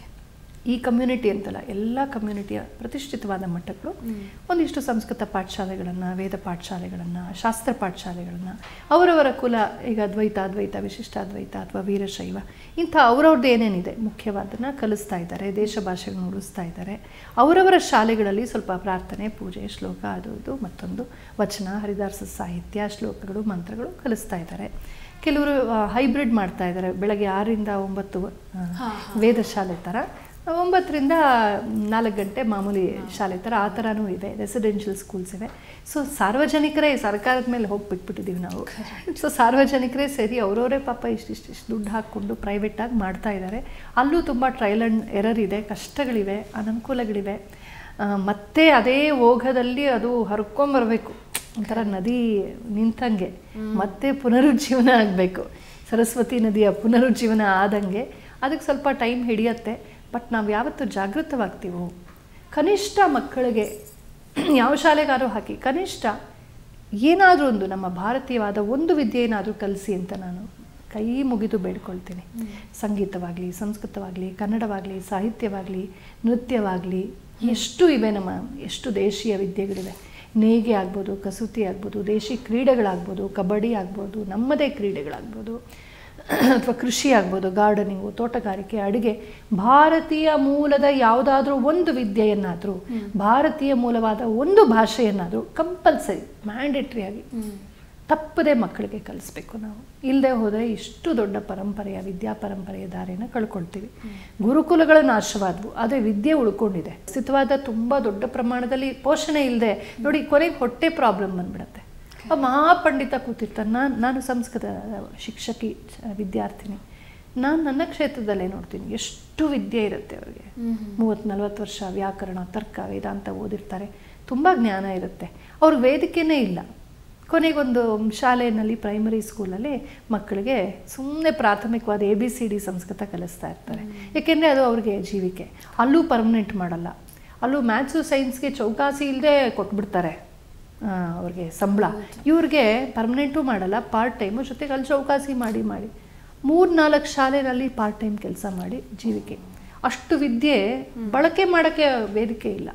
ಈ ಕಮ್ಯುನಿಟಿ ಅಂತಲ್ಲ, ಎಲ್ಲ ಕಮ್ಯುನಿಟಿಯ ಪ್ರತಿಷ್ಠಿತವಾದ ಮಠಗಳು ಒಂದಿಷ್ಟು ಸಂಸ್ಕೃತ ಪಾಠಶಾಲೆಗಳನ್ನು, ವೇದ ಪಾಠಶಾಲೆಗಳನ್ನು, ಶಾಸ್ತ್ರ ಪಾಠಶಾಲೆಗಳನ್ನು, ಅವರವರ ಕುಲ, ಈಗ ಅದ್ವೈತ, ಅದ್ವೈತ, ವಿಶಿಷ್ಟಾದ್ವೈತ ಅಥವಾ ವೀರಶೈವ, ಇಂಥ ಅವರವ್ರದ್ದು ಏನೇನಿದೆ ಮುಖ್ಯವಾದನ್ನು ಕಲಿಸ್ತಾ ಇದ್ದಾರೆ. ದೇಶ ಭಾಷೆಗಳನ್ನು ಉಳಿಸ್ತಾ ಇದ್ದಾರೆ. ಅವರವರ ಶಾಲೆಗಳಲ್ಲಿ ಸ್ವಲ್ಪ ಪ್ರಾರ್ಥನೆ, ಪೂಜೆ, ಶ್ಲೋಕ, ಅದು ಇದು ಮತ್ತೊಂದು ವಚನ, ಹರಿದಾಸ ಸಾಹಿತ್ಯ, ಶ್ಲೋಕಗಳು, ಮಂತ್ರಗಳು ಕಲಿಸ್ತಾ ಇದ್ದಾರೆ. ಕೆಲವರು ಹೈಬ್ರಿಡ್ ಮಾಡ್ತಾ ಇದ್ದಾರೆ. ಬೆಳಗ್ಗೆ ಆರರಿಂದ ಒಂಬತ್ತು ವೇದ ಶಾಲೆ ಥರ, ಒಂಬತ್ತರಿಂದ ನಾಲ್ಕು ಗಂಟೆ ಮಾಮೂಲಿ ಶಾಲೆ ಥರ, ಆ ಥರನೂ ಇದೆ. ರೆಸಿಡೆನ್ಷಿಯಲ್ ಸ್ಕೂಲ್ಸ್ ಇವೆ. ಸೊ ಸಾರ್ವಜನಿಕರೇ ಸರ್ಕಾರದ ಮೇಲೆ ಹೋಗಿ ಬಿಟ್ಬಿಟ್ಟಿದ್ದೀವಿ ನಾವು. ಸೊ ಸಾರ್ವಜನಿಕರೇ ಸೇರಿ ಅವರವರೇ ಪಾಪ ಇಷ್ಟಿಷ್ಟು ಇಷ್ಟು ದುಡ್ಡು ಹಾಕ್ಕೊಂಡು ಪ್ರೈವೇಟಾಗಿ ಮಾಡ್ತಾ ಇದ್ದಾರೆ. ಅಲ್ಲೂ ತುಂಬ ಟ್ರಯಲ್ ಆ್ಯಂಡ್ ಎರರ್ ಇದೆ, ಕಷ್ಟಗಳಿವೆ, ಅನನುಕೂಲಗಳಿವೆ. ಮತ್ತೆ ಅದೇ ಓಘದಲ್ಲಿ ಅದು ಹರ್ಕೊಂಬರ್ಬೇಕು, ಒಂಥರ ನದಿ ನಿಂತಂಗೆ ಮತ್ತೆ ಪುನರುಜ್ಜೀವನ ಆಗಬೇಕು. ಸರಸ್ವತಿ ನದಿಯ ಪುನರುಜ್ಜೀವನ ಆದಂಗೆ ಅದಕ್ಕೆ ಸ್ವಲ್ಪ ಟೈಮ್ ಹಿಡಿಯತ್ತೆ. ಬಟ್ ನಾವು ಯಾವತ್ತು ಜಾಗೃತವಾಗ್ತೀವೋ, ಕನಿಷ್ಠ ಮಕ್ಕಳಿಗೆ ಯಾವ ಶಾಲೆಗಾರು ಹಾಕಿ, ಕನಿಷ್ಠ ಏನಾದರೂ ಒಂದು ನಮ್ಮ ಭಾರತೀಯವಾದ ಒಂದು ವಿದ್ಯೆ ಏನಾದರೂ ಕಲಿಸಿ ಅಂತ ನಾನು ಕೈ ಮುಗಿದು ಬೇಡ್ಕೊಳ್ತೀನಿ. ಸಂಗೀತವಾಗಲಿ, ಸಂಸ್ಕೃತವಾಗಲಿ, ಕನ್ನಡವಾಗಲಿ, ಸಾಹಿತ್ಯವಾಗಲಿ, ನೃತ್ಯವಾಗಲಿ, ಎಷ್ಟು ಇವೆ ನಮ್ಮ, ಎಷ್ಟು ದೇಶೀಯ ವಿದ್ಯೆಗಳಿವೆ. ನೇಯ್ಗೆ ಆಗ್ಬೋದು, ಕಸೂತಿ ಆಗ್ಬೋದು, ದೇಶಿ ಕ್ರೀಡೆಗಳಾಗ್ಬೋದು, ಕಬಡ್ಡಿ ಆಗ್ಬೋದು, ನಮ್ಮದೇ ಕ್ರೀಡೆಗಳಾಗ್ಬೋದು, ಅಥವಾ ಕೃಷಿ ಆಗ್ಬೋದು, ಗಾರ್ಡನಿಂಗು, ತೋಟಗಾರಿಕೆ, ಅಡುಗೆ. ಭಾರತೀಯ ಮೂಲದ ಯಾವುದಾದ್ರೂ ಒಂದು ವಿದ್ಯೆಯನ್ನಾದರೂ, ಭಾರತೀಯ ಮೂಲವಾದ ಒಂದು ಭಾಷೆಯನ್ನಾದರೂ ಕಂಪಲ್ಸರಿ ಮ್ಯಾಂಡೇಟ್ರಿಯಾಗಿ ತಪ್ಪದೆ ಮಕ್ಕಳಿಗೆ ಕಲಿಸ್ಬೇಕು ನಾವು. ಇಲ್ಲದೆ ಹೋದರೆ ಇಷ್ಟು ದೊಡ್ಡ ಪರಂಪರೆಯ ವಿದ್ಯಾ ಪರಂಪರೆಯ ದಾರಿಯನ್ನು ಕಳ್ಕೊಳ್ತೀವಿ. ಗುರುಕುಲಗಳ ನಾಶವಾದವು, ಆದರೆ ವಿದ್ಯೆ ಉಳ್ಕೊಂಡಿದೆ. ಸ್ಥಿತವಾದ ತುಂಬ ದೊಡ್ಡ ಪ್ರಮಾಣದಲ್ಲಿ ಪೋಷಣೆ ಇಲ್ಲದೆ ನೋಡಿ ಕೊನೆಗೆ ಹೊಟ್ಟೆ ಪ್ರಾಬ್ಲಮ್ ಬಂದ್ಬಿಡುತ್ತೆ. ಆ ಮಹಾಪಂಡಿತ ಕೂತಿರ್ತಾನೆ. ನಾನು ನಾನು ಸಂಸ್ಕೃತ ಶಿಕ್ಷಕಿ ವಿದ್ಯಾರ್ಥಿನಿ. ನಾನು ನನ್ನ ಕ್ಷೇತ್ರದಲ್ಲೇ ನೋಡ್ತೀನಿ ಎಷ್ಟು ವಿದ್ಯೆ ಇರುತ್ತೆ ಅವರಿಗೆ. ಮೂವತ್ತು ನಲ್ವತ್ತು ವರ್ಷ ವ್ಯಾಕರಣ, ತರ್ಕ, ವೇದಾಂತ ಓದಿರ್ತಾರೆ, ತುಂಬ ಜ್ಞಾನ ಇರುತ್ತೆ. ಅವ್ರಿಗೆ ವೇದಿಕೆಯೇ ಇಲ್ಲ. ಕೊನೆಗೊಂದು ಶಾಲೆಯಲ್ಲಿ, ಪ್ರೈಮರಿ ಸ್ಕೂಲಲ್ಲಿ ಮಕ್ಕಳಿಗೆ ಸುಮ್ಮನೆ ಪ್ರಾಥಮಿಕವಾದ A B C D Sanskrit ಕಲಿಸ್ತಾ ಇರ್ತಾರೆ. ಏಕೆಂದರೆ ಅದು ಅವ್ರಿಗೆ ಜೀವಿಕೆ. ಅಲ್ಲೂ ಪರ್ಮನೆಂಟ್ ಮಾಡಲ್ಲ. ಅಲ್ಲೂ ಮ್ಯಾಥ್ಸು ಸೈನ್ಸ್ಗೆ ಚೌಕಾಸಿ ಇಲ್ಲದೆ ಕೊಟ್ಬಿಡ್ತಾರೆ ಅವ್ರಿಗೆ ಸಂಬಳ. ಇವ್ರಿಗೆ ಪರ್ಮನೆಂಟು ಮಾಡಲ್ಲ, ಪಾರ್ಟ್ ಟೈಮು, ಜೊತೆಗೆ ಅಲ್ಲಿ ಚೌಕಾಸಿ ಮಾಡಿ ಮಾಡಿ ಮೂರು ನಾಲ್ಕು ಶಾಲೆಯಲ್ಲಿ ಪಾರ್ಟ್ ಟೈಮ್ ಕೆಲಸ ಮಾಡಿ ಜೀವಿಕೆ. ಅಷ್ಟು ವಿದ್ಯೆ ಬಳಕೆ ಮಾಡೋಕ್ಕೆ ವೇದಿಕೆ ಇಲ್ಲ.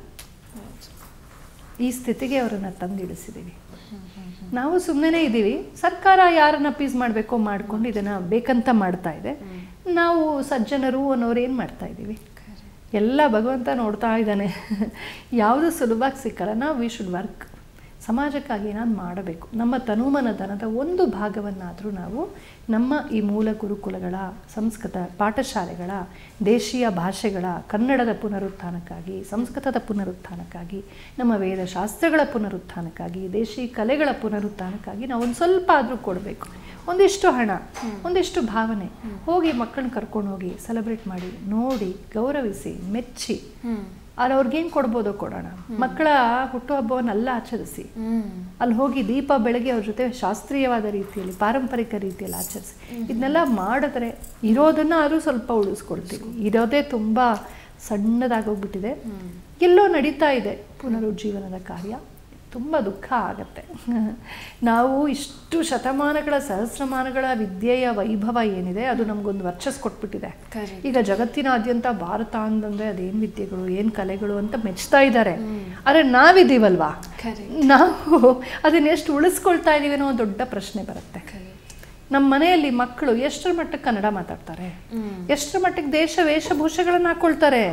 ಈ ಸ್ಥಿತಿಗೆ ಅವರನ್ನು ತಂದಿಳಿಸಿದ್ದೀವಿ. ನಾವು ಸುಮ್ಮನೆ ಇದ್ದೀವಿ. ಸರ್ಕಾರ ಯಾರನ್ನ ಅಪೀಸ್ ಮಾಡಬೇಕೋ ಮಾಡಿಕೊಂಡು ಇದನ್ನು ಬೇಕಂತ ಮಾಡ್ತಾ ಇದೆ. ನಾವು ಸಜ್ಜನರು ಅನ್ನೋರು ಏನು ಮಾಡ್ತಾ ಇದ್ದೀವಿ? ಎಲ್ಲ ಭಗವಂತ ನೋಡ್ತಾ ಇದ್ದಾನೆ. ಯಾವುದು ಸುಲಭವಾಗಿ ಸಿಕ್ಕಲ್ಲ. ನಾವು ವಿ ಶುಡ್ ವರ್ಕ್. ಸಮಾಜಕ್ಕಾಗಿ ಏನಾದ್ರು ಮಾಡಬೇಕು. ನಮ್ಮ ತನುಮನ ಧನದ ಒಂದು ಭಾಗವನ್ನಾದರೂ ನಾವು ನಮ್ಮ ಈ ಮೂಲ ಗುರುಕುಲಗಳ, ಸಂಸ್ಕೃತ ಪಾಠಶಾಲೆಗಳ, ದೇಶೀಯ ಭಾಷೆಗಳ, ಕನ್ನಡದ ಪುನರುತ್ಥಾನಕ್ಕಾಗಿ, ಸಂಸ್ಕೃತದ ಪುನರುತ್ಥಾನಕ್ಕಾಗಿ, ನಮ್ಮ ವೇದಶಾಸ್ತ್ರಗಳ ಪುನರುತ್ಥಾನಕ್ಕಾಗಿ, ದೇಶಿ ಕಲೆಗಳ ಪುನರುತ್ಥಾನಕ್ಕಾಗಿ ನಾವು ಒಂದು ಸ್ವಲ್ಪ ಆದರೂ ಕೊಡಬೇಕು. ಒಂದಿಷ್ಟು ಹಣ, ಒಂದಿಷ್ಟು ಭಾವನೆ. ಹೋಗಿ ಮಕ್ಕಳನ್ನ ಕರ್ಕೊಂಡು ಹೋಗಿ ಸೆಲೆಬ್ರೇಟ್ ಮಾಡಿ, ನೋಡಿ, ಗೌರವಿಸಿ, ಮೆಚ್ಚಿ, ಅಲ್ಲಿ ಅವ್ರಿಗೇನು ಕೊಡ್ಬೋದೋ ಕೊಡೋಣ. ಮಕ್ಕಳ ಹುಟ್ಟುಹಬ್ಬವನ್ನೆಲ್ಲ ಆಚರಿಸಿ, ಅಲ್ಲಿ ಹೋಗಿ ದೀಪ ಬೆಳಗ್ಗೆ ಅವ್ರ ಜೊತೆ ಶಾಸ್ತ್ರೀಯವಾದ ರೀತಿಯಲ್ಲಿ, ಪಾರಂಪರಿಕ ರೀತಿಯಲ್ಲಿ ಆಚರಿಸಿ. ಇದನ್ನೆಲ್ಲ ಮಾಡಿದ್ರೆ ಇರೋದನ್ನ ಆದರೂ ಸ್ವಲ್ಪ ಉಳಿಸ್ಕೊಳ್ತೀವಿ. ಇರೋದೇ ತುಂಬ ಸಣ್ಣದಾಗೋಗ್ಬಿಟ್ಟಿದೆ. ಎಲ್ಲೋ ನಡೀತಾ ಇದೆ ಪುನರುಜ್ಜೀವನದ ಕಾರ್ಯ. ತುಂಬ ದುಃಖ ಆಗತ್ತೆ. ನಾವು ಇಷ್ಟು ಶತಮಾನಗಳ, ಸಹಸ್ರಮಾನಗಳ ವಿದ್ಯೆಯ ವೈಭವ ಏನಿದೆ ಅದು ನಮಗೊಂದು ವರ್ಚಸ್ ಕೊಟ್ಬಿಟ್ಟಿದೆ. ಈಗ ಜಗತ್ತಿನಾದ್ಯಂತ ಭಾರತ ಅಂತಂದರೆ ಅದೇನು ವಿದ್ಯೆಗಳು, ಏನು ಕಲೆಗಳು ಅಂತ ಮೆಚ್ತಾ ಇದ್ದಾರೆ. ಆದರೆ ನಾವಿದ್ದೀವಲ್ವಾ, ನಾವು ಅದನ್ನ ಎಷ್ಟು ಉಳಿಸ್ಕೊಳ್ತಾ ಇದ್ದೀವಿ ಅನ್ನೋ ದೊಡ್ಡ ಪ್ರಶ್ನೆ ಬರುತ್ತೆ. ನಮ್ಮ ಮನೆಯಲ್ಲಿ ಮಕ್ಕಳು ಎಷ್ಟರ ಮಟ್ಟಕ್ಕೆ ಕನ್ನಡ ಮಾತಾಡ್ತಾರೆ, ಎಷ್ಟರ ಮಟ್ಟಿಗೆ ದೇಶ ವೇಷಭೂಷೆಗಳನ್ನು ಹಾಕ್ಕೊಳ್ತಾರೆ.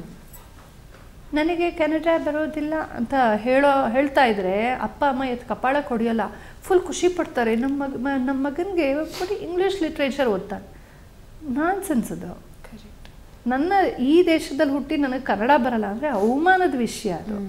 ನನಗೆ ಕನ್ನಡ ಬರೋದಿಲ್ಲ ಅಂತ ಹೇಳೋ ಹೇಳ್ತಾ ಇದ್ರೆ ಅಪ್ಪ ಅಮ್ಮ ಎತ್ತು ಕಪಾಳ ಕೊಡಿಯಲ್ಲ, ಫುಲ್ ಖುಷಿ ಪಡ್ತಾರೆ. ನಮ್ಮ ಮಗ ನಮ್ಮ ಮಗನಿಗೆ ಬರೀ ಇಂಗ್ಲೀಷ್ ಲಿಟ್ರೇಚರ್ ಓದ್ತಾನೆ. ನಾನ್ ಸೆನ್ಸ್ ಅದು. ನನ್ನ ಈ ದೇಶದಲ್ಲಿ ಹುಟ್ಟಿ ನನಗೆ ಕನ್ನಡ ಬರಲ್ಲ ಅಂದರೆ ಅವಮಾನದ ವಿಷಯ ಅದು.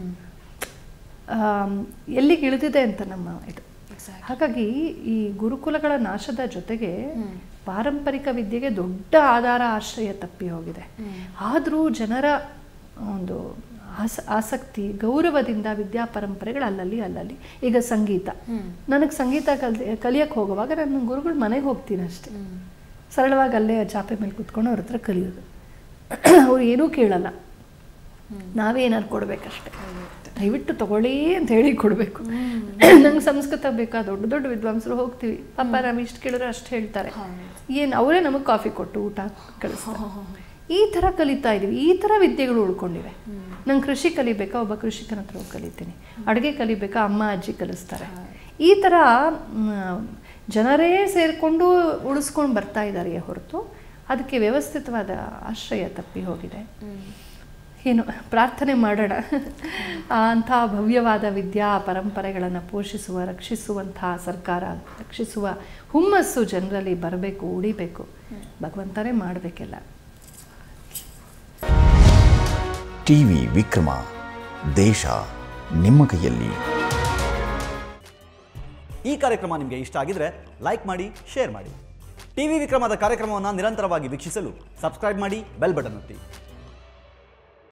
ಎಲ್ಲಿಗೆ ಇಳಿದಿದೆ ಅಂತ ನಮ್ಮ ಇದು. ಹಾಗಾಗಿ ಈ ಗುರುಕುಲಗಳ ನಾಶದ ಜೊತೆಗೆ ಪಾರಂಪರಿಕ ವಿದ್ಯೆಗೆ ದೊಡ್ಡ ಆಧಾರ, ಆಶ್ರಯ ತಪ್ಪಿ ಹೋಗಿದೆ. ಆದರೂ ಜನರ ಒಂದು ಆಸ ಆಸಕ್ತಿ, ಗೌರವದಿಂದ ವಿದ್ಯಾ ಪರಂಪರೆಗಳು ಅಲ್ಲಲ್ಲಿ ಅಲ್ಲಲ್ಲಿ. ಈಗ ಸಂಗೀತ, ನನಗೆ ಸಂಗೀತ ಕಲ್ ಕಲಿಯಕ್ಕೆ ಹೋಗುವಾಗ ನನ್ನ ಗುರುಗಳು ಮನೆಗೆ ಹೋಗ್ತೀನಿ ಅಷ್ಟೇ. ಸರಳವಾಗಿ ಅಲ್ಲೇ ಚಾಪೆ ಮೇಲೆ ಕೂತ್ಕೊಂಡು ಅವ್ರ ಹತ್ರ ಕಲಿಯೋದು. ಅವ್ರು ಏನೂ ಕೇಳಲ್ಲ, ನಾವೇ ಏನಾದ್ರು ಕೊಡಬೇಕಷ್ಟೆ. ದಯವಿಟ್ಟು ತಗೊಳ್ಳಿ ಅಂತ ಹೇಳಿ ಕೊಡಬೇಕು. ನಂಗೆ ಸಂಸ್ಕೃತ ಬೇಕಾ, ದೊಡ್ಡ ದೊಡ್ಡ ವಿದ್ವಾಂಸರು ಹೋಗ್ತೀವಿ, ಪಾಪ ನಾವು ಇಷ್ಟು ಕೇಳಿದ್ರೆ ಅಷ್ಟು ಹೇಳ್ತಾರೆ. ಏನು ಅವರೇ ನಮಗೆ ಕಾಫಿ ಕೊಟ್ಟು ಊಟ ಕಳಿಸ್ತಾರೆ. ಈ ಥರ ಕಲಿತಾ ಇದ್ದೀವಿ. ಈ ಥರ ವಿದ್ಯೆಗಳು ಉಳ್ಕೊಂಡಿವೆ. ನಂಗೆ ಕೃಷಿ ಕಲಿಬೇಕಾ, ಒಬ್ಬ ಕೃಷಿಕನ ಹತ್ರ ಹೋಗಿ ಕಲಿತೀನಿ. ಅಡುಗೆ ಕಲಿಬೇಕಾ, ಅಮ್ಮ ಅಜ್ಜಿ ಕಲಿಸ್ತಾರೆ. ಈ ಥರ ಜನರೇ ಸೇರಿಕೊಂಡು ಉಳಿಸ್ಕೊಂಡು ಬರ್ತಾ ಇದ್ದಾರೆ ಹೊರತು ಅದಕ್ಕೆ ವ್ಯವಸ್ಥಿತವಾದ ಆಶ್ರಯ ತಪ್ಪಿ ಹೋಗಿದೆ. ಏನು ಪ್ರಾರ್ಥನೆ ಮಾಡೋಣ, ಅಂಥ ಭವ್ಯವಾದ ವಿದ್ಯಾ ಪರಂಪರೆಗಳನ್ನು ಪೋಷಿಸುವ, ರಕ್ಷಿಸುವಂತಹ ಸರ್ಕಾರ, ರಕ್ಷಿಸುವ ಹುಮ್ಮಸ್ಸು ಜನರಲ್ಲಿ ಬರಬೇಕು, ಉಳಿಬೇಕು. ಭಗವಂತನೇ ಮಾಡಬೇಕೆಲ್ಲ. ಟಿವಿ ವಿಕ್ರಮ, ದೇಶ ನಿಮ್ಮ ಕೈಯಲ್ಲಿ. ಈ ಕಾರ್ಯಕ್ರಮ ನಿಮಗೆ ಇಷ್ಟ ಆಗಿದ್ರೆ ಲೈಕ್ ಮಾಡಿ, ಶೇರ್ ಮಾಡಿ. ಟಿವಿ ವಿಕ್ರಮದ ಕಾರ್ಯಕ್ರಮವನ್ನು ನಿರಂತರವಾಗಿ ವೀಕ್ಷಿಸಲು ಸಬ್ಸ್ಕ್ರೈಬ್ ಮಾಡಿ, ಬೆಲ್ ಬಟನ್ ಒತ್ತಿ.